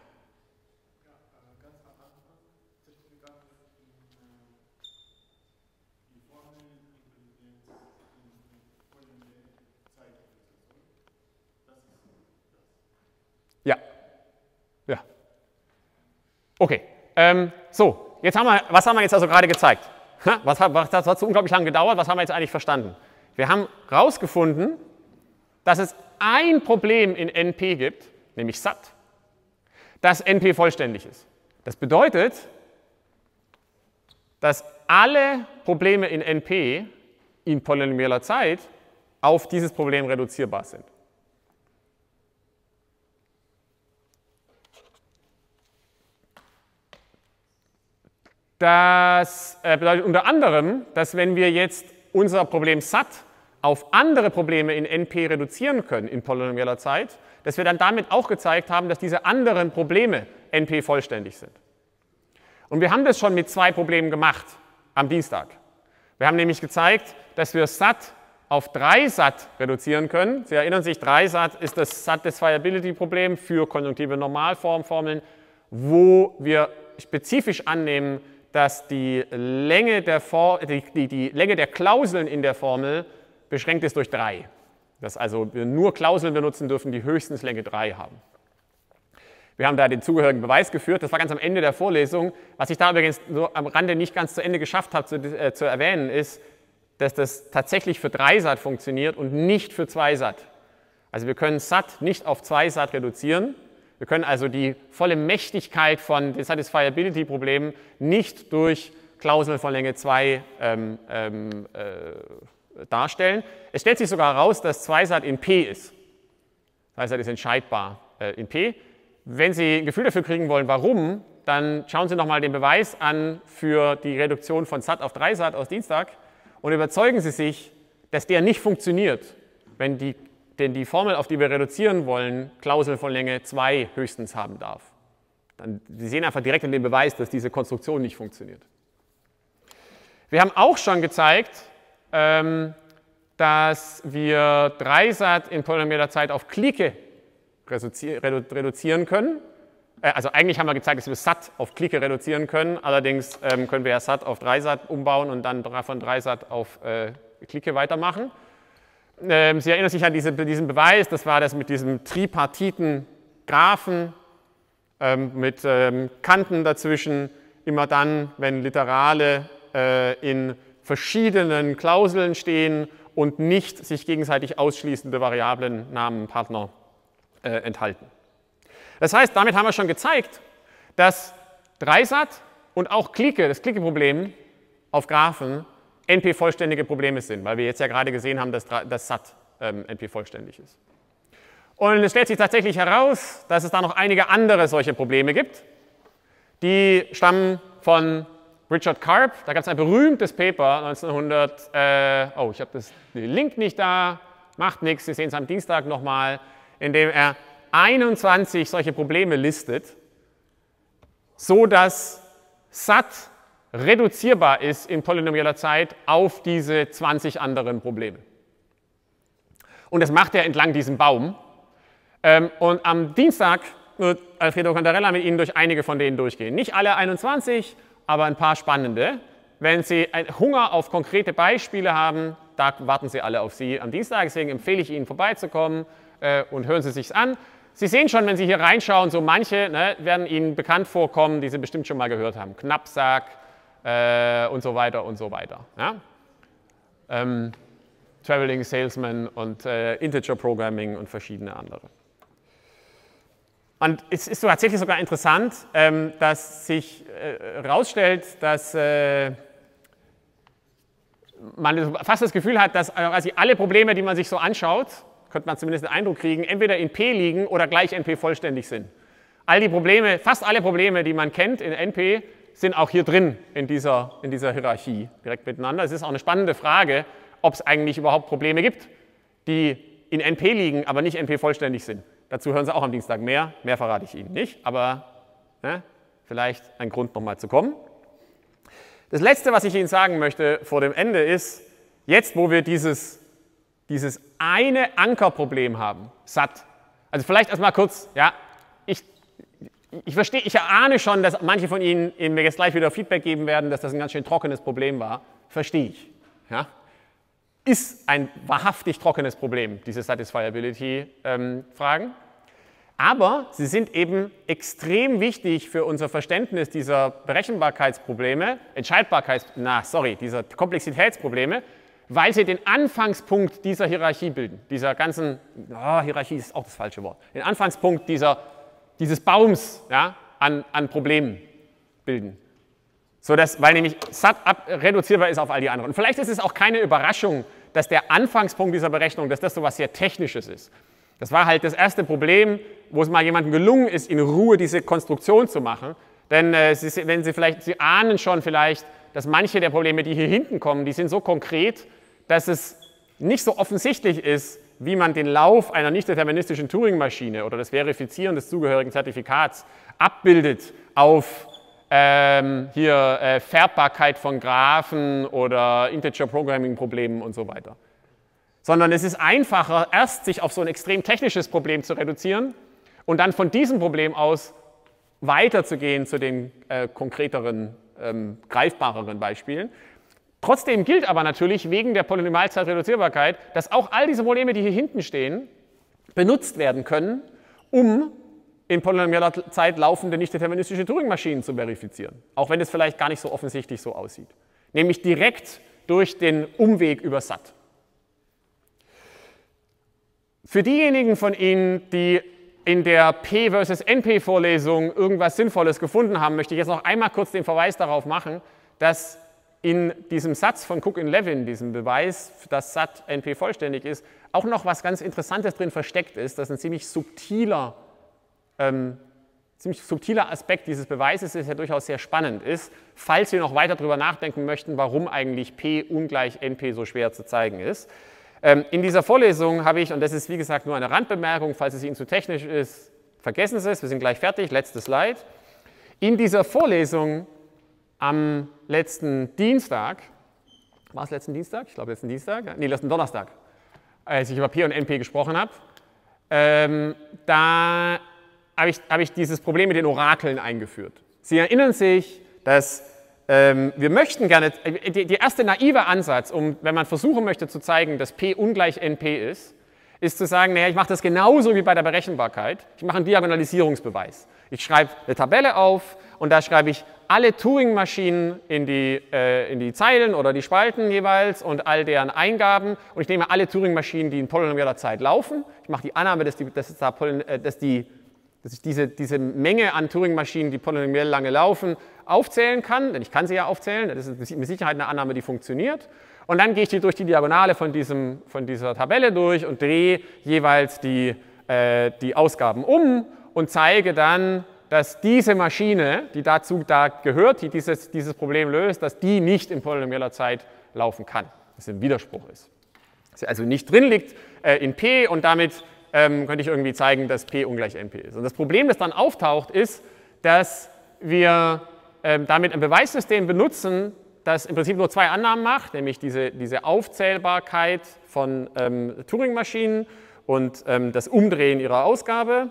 Ja. Ja. Okay. So, jetzt was haben wir jetzt also gerade gezeigt? Das hat so unglaublich lange gedauert, was haben wir jetzt eigentlich verstanden? Wir haben herausgefunden, dass es ein Problem in NP gibt, nämlich SAT, das NP vollständig ist. Das bedeutet, dass alle Probleme in NP in polynomieller Zeit auf dieses Problem reduzierbar sind. Das bedeutet unter anderem, dass wenn wir jetzt unser Problem SAT auf andere Probleme in NP reduzieren können in polynomieller Zeit, dass wir dann damit auch gezeigt haben, dass diese anderen Probleme NP vollständig sind. Und wir haben das schon mit 2 Problemen gemacht am Dienstag. Wir haben nämlich gezeigt, dass wir SAT auf 3 SAT reduzieren können. Sie erinnern sich, 3 SAT ist das Satisfiability-Problem für konjunktive Normalformformeln, wo wir spezifisch annehmen, dass die Länge der Klauseln in der Formel beschränkt ist durch 3. Dass also wir nur Klauseln benutzen dürfen, die höchstens Länge 3 haben. Wir haben da den zugehörigen Beweis geführt, das war ganz am Ende der Vorlesung. Was ich da übrigens so am Rande nicht ganz zu Ende geschafft habe zu erwähnen, ist, dass das tatsächlich für 3 SAT funktioniert und nicht für 2 SAT. Also wir können SAT nicht auf 2 SAT reduzieren. Wir können also die volle Mächtigkeit von den Satisfiability-Problemen nicht durch Klauseln von Länge 2 darstellen. Es stellt sich sogar heraus, dass 2 SAT in P ist. 2 SAT ist entscheidbar in P. Wenn Sie ein Gefühl dafür kriegen wollen, warum, dann schauen Sie nochmal den Beweis an für die Reduktion von SAT auf 3 SAT aus Dienstag und überzeugen Sie sich, dass der nicht funktioniert, wenn denn die Formel, auf die wir reduzieren wollen, Klausel von Länge 2 höchstens haben darf. Sie sehen einfach direkt in dem Beweis, dass diese Konstruktion nicht funktioniert. Wir haben auch schon gezeigt, dass wir 3 SAT in polynomieller Zeit auf Clique reduzieren können. Also eigentlich haben wir gezeigt, dass wir SAT auf Clique reduzieren können. Allerdings können wir ja SAT auf 3 SAT umbauen und dann von 3 SAT auf Clique weitermachen. Sie erinnern sich an diesen Beweis, das war das mit diesem tripartiten Graphen mit Kanten dazwischen, immer dann, wenn Literale in verschiedenen Klauseln stehen und nicht sich gegenseitig ausschließende Variablennamenpartner enthalten. Das heißt, damit haben wir schon gezeigt, dass 3 SAT und auch Clique, das Clique-Problem auf Graphen, NP-vollständige Probleme sind, weil wir jetzt ja gerade gesehen haben, dass SAT NP-vollständig ist. Und es stellt sich tatsächlich heraus, dass es da noch einige andere solche Probleme gibt. Die stammen von Richard Karp. Da gab es ein berühmtes Paper 1900, ich habe den Link nicht da, macht nichts, Sie sehen es am Dienstag nochmal, in dem er 21 solche Probleme listet, so dass SAT reduzierbar ist in polynomieller Zeit auf diese 20 anderen Probleme. Und das macht er entlang diesem Baum. Und am Dienstag wird Alfredo Cantarella mit Ihnen durch einige von denen durchgehen. Nicht alle 21, aber ein paar spannende. Wenn Sie Hunger auf konkrete Beispiele haben, da warten Sie alle auf Sie am Dienstag. Deswegen empfehle ich Ihnen, vorbeizukommen und hören Sie es sich an. Sie sehen schon, wenn Sie hier reinschauen, so manche werden Ihnen bekannt vorkommen, die Sie bestimmt schon mal gehört haben. Knappsack und so weiter und so weiter. Ja? Traveling Salesman und Integer Programming und verschiedene andere. Und es ist tatsächlich sogar interessant, dass sich herausstellt, dass man fast das Gefühl hat, dass quasi alle Probleme, die man sich so anschaut, könnte man zumindest den Eindruck kriegen, entweder in P liegen oder gleich NP vollständig sind. All die Probleme, fast alle Probleme, die man kennt in NP, sind auch hier drin in dieser Hierarchie direkt miteinander. Es ist auch eine spannende Frage, ob es eigentlich überhaupt Probleme gibt, die in NP liegen, aber nicht NP-vollständig sind. Dazu hören Sie auch am Dienstag mehr. Mehr verrate ich Ihnen nicht, aber vielleicht ein Grund, nochmal zu kommen. Das Letzte, was ich Ihnen sagen möchte vor dem Ende ist, jetzt, wo wir dieses eine Ankerproblem haben, SAT. Also vielleicht erstmal kurz, ja, ich verstehe, ich erahne schon, dass manche von Ihnen mir jetzt gleich wieder Feedback geben werden, dass das ein ganz schön trockenes Problem war. Verstehe ich. Ja. Ist ein wahrhaftig trockenes Problem, diese Satisfiability-Fragen. Aber sie sind eben extrem wichtig für unser Verständnis dieser Berechenbarkeitsprobleme, dieser Komplexitätsprobleme, weil sie den Anfangspunkt dieser Hierarchie bilden. Dieser ganzen, Hierarchie ist auch das falsche Wort, den Anfangspunkt dieses Baums, ja, an Problemen bilden. Weil nämlich SAT reduzierbar ist auf all die anderen. Und vielleicht ist es auch keine Überraschung, dass der Anfangspunkt dieser Berechnung, dass das so etwas sehr Technisches ist. Das war halt das erste Problem, wo es mal jemandem gelungen ist, in Ruhe diese Konstruktion zu machen. Denn Sie ahnen schon vielleicht, dass manche der Probleme, die hier hinten kommen, die sind so konkret, dass es nicht so offensichtlich ist, wie man den Lauf einer nicht deterministischen Turing-Maschine oder das Verifizieren des zugehörigen Zertifikats abbildet auf Färbbarkeit von Graphen oder Integer-Programming-Problemen und so weiter. Sondern es ist einfacher, erst sich auf so ein extrem technisches Problem zu reduzieren und dann von diesem Problem aus weiterzugehen zu den konkreteren, greifbareren Beispielen. Trotzdem gilt aber natürlich wegen der Polynomialzeitreduzierbarkeit, dass auch all diese Probleme, die hier hinten stehen, benutzt werden können, um in polynomialer Zeit laufende nicht-deterministische Turing-Maschinen zu verifizieren. Auch wenn es vielleicht gar nicht so offensichtlich so aussieht. Nämlich direkt durch den Umweg über SAT. Für diejenigen von Ihnen, die in der P versus NP-Vorlesung irgendwas Sinnvolles gefunden haben, möchte ich jetzt noch einmal kurz den Verweis darauf machen, dass in diesem Satz von Cook und Levin, diesem Beweis, dass SAT NP vollständig ist, auch noch was ganz Interessantes drin versteckt ist. Das ist ein ziemlich subtiler Aspekt dieses Beweises, der ja durchaus sehr spannend ist, falls Sie noch weiter darüber nachdenken möchten, warum eigentlich P ungleich NP so schwer zu zeigen ist. In dieser Vorlesung habe ich, und das ist wie gesagt nur eine Randbemerkung, falls es Ihnen zu technisch ist, vergessen Sie es, wir sind gleich fertig, letztes Slide. In dieser Vorlesung am letzten Dienstag, war es letzten Dienstag? Ich glaube letzten Dienstag, nee, letzten Donnerstag, als ich über P und NP gesprochen habe, da habe ich dieses Problem mit den Orakeln eingeführt. Sie erinnern sich, dass wir möchten gerne, der erste naive Ansatz, wenn man versuchen möchte zu zeigen, dass P ungleich NP ist zu sagen, naja, ich mache das genauso wie bei der Berechenbarkeit. Ich mache einen Diagonalisierungsbeweis. Ich schreibe eine Tabelle auf und da schreibe ich alle Turing-Maschinen in die Zeilen oder die Spalten jeweils und all deren Eingaben. Und ich nehme alle Turing-Maschinen, die in polynomialer Zeit laufen. Ich mache die Annahme, dass ich diese Menge an Turing-Maschinen, die polynomiell lange laufen, aufzählen kann, denn ich kann sie ja aufzählen, das ist mit Sicherheit eine Annahme, die funktioniert. Und dann gehe ich durch die Diagonale von dieser Tabelle durch und drehe jeweils die Ausgaben um und zeige dann, dass diese Maschine, die da gehört, die dieses Problem löst, dass die nicht in polynomieller Zeit laufen kann, dass es ein Widerspruch ist. Dass sie also nicht drin liegt in P und damit könnte ich irgendwie zeigen, dass P ungleich NP ist. Und das Problem, das dann auftaucht, ist, dass wir damit ein Beweissystem benutzen, das im Prinzip nur zwei Annahmen macht, nämlich diese Aufzählbarkeit von Turing-Maschinen und das Umdrehen ihrer Ausgabe.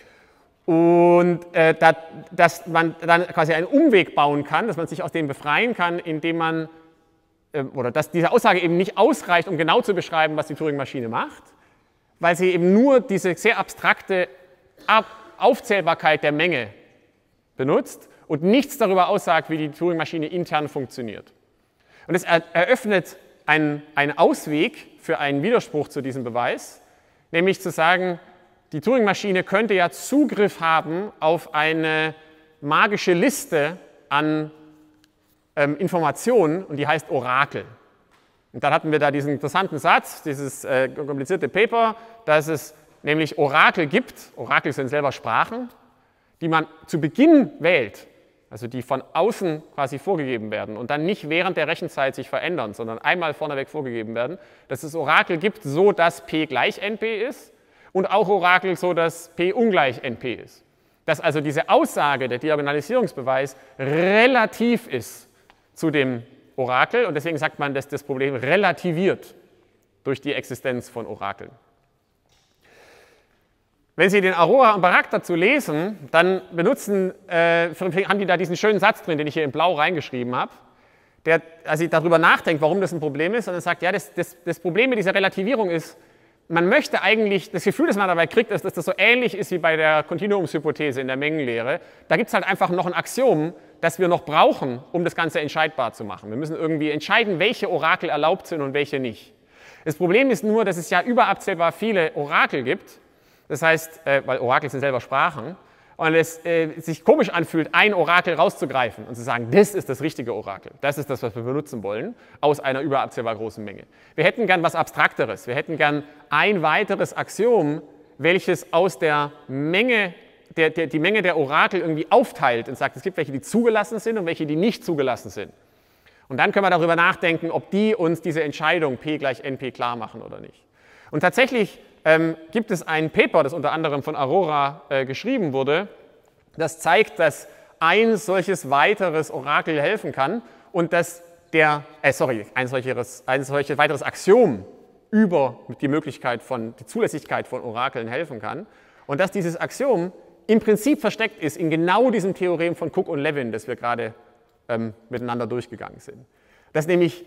Und dass man dann quasi einen Umweg bauen kann, dass man sich aus dem befreien kann, indem man, oder dass diese Aussage eben nicht ausreicht, um genau zu beschreiben, was die Turing-Maschine macht, weil sie eben nur diese sehr abstrakte Aufzählbarkeit der Menge benutzt und nichts darüber aussagt, wie die Turing-Maschine intern funktioniert. Und es eröffnet einen Ausweg für einen Widerspruch zu diesem Beweis, nämlich zu sagen, die Turing-Maschine könnte ja Zugriff haben auf eine magische Liste an Informationen und die heißt Orakel. Und dann hatten wir da diesen interessanten Satz, dieses komplizierte Paper, dass es nämlich Orakel gibt, Orakel sind selber Sprachen, die man zu Beginn wählt, also die von außen quasi vorgegeben werden und dann nicht während der Rechenzeit sich verändern, sondern einmal vorneweg vorgegeben werden, dass es Orakel gibt, so dass P gleich NP ist und auch Orakel, so dass P ungleich NP ist. Dass also diese Aussage, der Diagonalisierungsbeweis, relativ ist zu dem Orakel und deswegen sagt man, dass das Problem relativiert durch die Existenz von Orakeln. Wenn Sie den Aurora und Barak dazu lesen, dann haben die da diesen schönen Satz drin, den ich hier in Blau reingeschrieben habe, der also darüber nachdenkt, warum das ein Problem ist, und dann sagt, ja, das Problem mit dieser Relativierung ist, man möchte eigentlich, das Gefühl, das man dabei kriegt, ist, dass das so ähnlich ist wie bei der Kontinuumshypothese in der Mengenlehre. Da gibt es halt einfach noch ein Axiom, das wir noch brauchen, um das Ganze entscheidbar zu machen. Wir müssen irgendwie entscheiden, welche Orakel erlaubt sind und welche nicht. Das Problem ist nur, dass es ja überabzählbar viele Orakel gibt. Das heißt, weil Orakel sind selber Sprachen, und es sich komisch anfühlt, ein Orakel rauszugreifen und zu sagen, das ist das richtige Orakel, das ist das, was wir benutzen wollen, aus einer überabzählbar großen Menge. Wir hätten gern was Abstrakteres, wir hätten gern ein weiteres Axiom, welches aus der Menge, die Menge der Orakel irgendwie aufteilt und sagt, es gibt welche, die zugelassen sind und welche, die nicht zugelassen sind. Und dann können wir darüber nachdenken, ob die uns diese Entscheidung P gleich NP klar machen oder nicht. Und tatsächlich gibt es ein Paper, das unter anderem von Aurora geschrieben wurde, das zeigt, dass ein solches weiteres Orakel helfen kann und dass ein solches weiteres Axiom über die Möglichkeit die Zulässigkeit von Orakeln helfen kann und dass dieses Axiom im Prinzip versteckt ist in genau diesem Theorem von Cook und Levin, das wir gerade miteinander durchgegangen sind. Das nämlich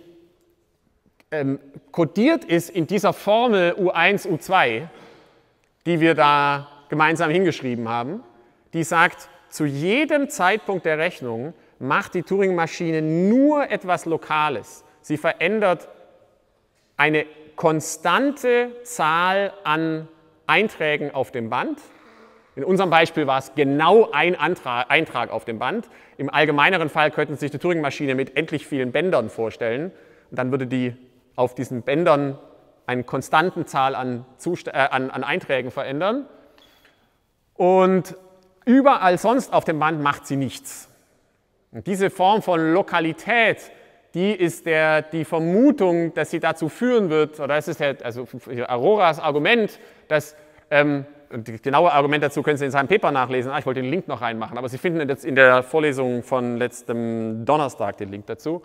kodiert ist in dieser Formel U1, U2, die wir da gemeinsam hingeschrieben haben, die sagt, zu jedem Zeitpunkt der Rechnung macht die Turing-Maschine nur etwas Lokales. Sie verändert eine konstante Zahl an Einträgen auf dem Band. In unserem Beispiel war es genau ein Eintrag auf dem Band. Im allgemeineren Fall könnten Sie sich die Turing-Maschine mit endlich vielen Bändern vorstellen. Und dann würde die auf diesen Bändern eine konstante Zahl an Einträgen verändern. Und überall sonst auf dem Band macht sie nichts. Und diese Form von Lokalität, die ist die Vermutung, dass sie dazu führen wird, oder das ist also Auroras Argument, dass, das genaue Argument dazu können Sie in seinem Paper nachlesen, ich wollte den Link noch reinmachen, aber Sie finden jetzt in der Vorlesung von letztem Donnerstag den Link dazu,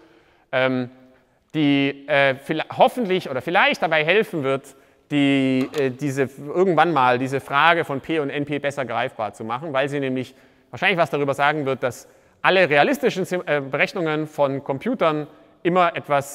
die hoffentlich oder vielleicht dabei helfen wird, irgendwann mal diese Frage von P und NP besser greifbar zu machen, weil sie nämlich wahrscheinlich was darüber sagen wird, dass alle realistischen Berechnungen von Computern immer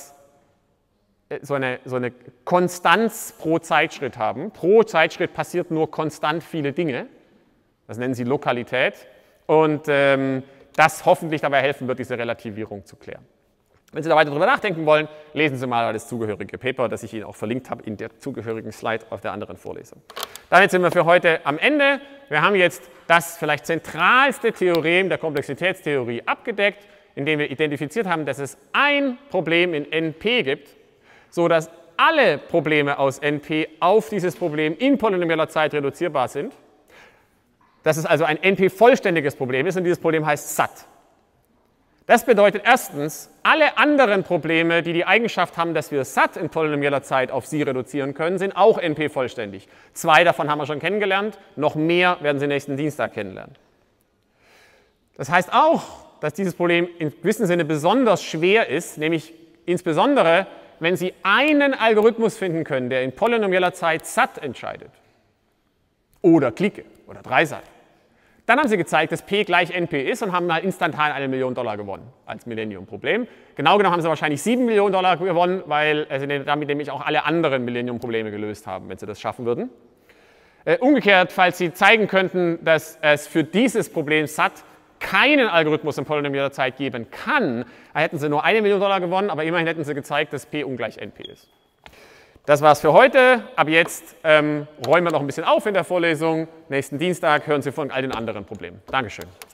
so eine Konstanz pro Zeitschritt haben. Pro Zeitschritt passiert nur konstant viele Dinge. Das nennen sie Lokalität. Und das hoffentlich dabei helfen wird, diese Relativierung zu klären. Wenn Sie da weiter darüber nachdenken wollen, lesen Sie mal das zugehörige Paper, das ich Ihnen auch verlinkt habe in der zugehörigen Slide auf der anderen Vorlesung. Damit sind wir für heute am Ende. Wir haben jetzt das vielleicht zentralste Theorem der Komplexitätstheorie abgedeckt, indem wir identifiziert haben, dass es ein Problem in NP gibt, sodass alle Probleme aus NP auf dieses Problem in polynomieller Zeit reduzierbar sind. Dass es also ein NP-vollständiges Problem ist und dieses Problem heißt SAT. Das bedeutet erstens, alle anderen Probleme, die die Eigenschaft haben, dass wir SAT in polynomieller Zeit auf sie reduzieren können, sind auch NP-vollständig. 2 davon haben wir schon kennengelernt, noch mehr werden Sie nächsten Dienstag kennenlernen. Das heißt auch, dass dieses Problem in gewissem Sinne besonders schwer ist, nämlich insbesondere, wenn Sie einen Algorithmus finden können, der in polynomieller Zeit SAT entscheidet, oder Clique oder Dreisat. Dann haben sie gezeigt, dass P gleich NP ist und haben halt instantan $1 Million gewonnen als Millennium-Problem. Genau genommen haben sie wahrscheinlich $7 Millionen gewonnen, weil sie damit nämlich auch alle anderen Millennium-Probleme gelöst haben, wenn sie das schaffen würden. Umgekehrt, falls sie zeigen könnten, dass es für dieses Problem SAT keinen Algorithmus in polynomieller Zeit geben kann, hätten sie nur $1 Million gewonnen, aber immerhin hätten sie gezeigt, dass P ungleich NP ist. Das war's für heute. Ab jetzt räumen wir noch ein bisschen auf in der Vorlesung. Nächsten Dienstag hören Sie von all den anderen Problemen. Dankeschön.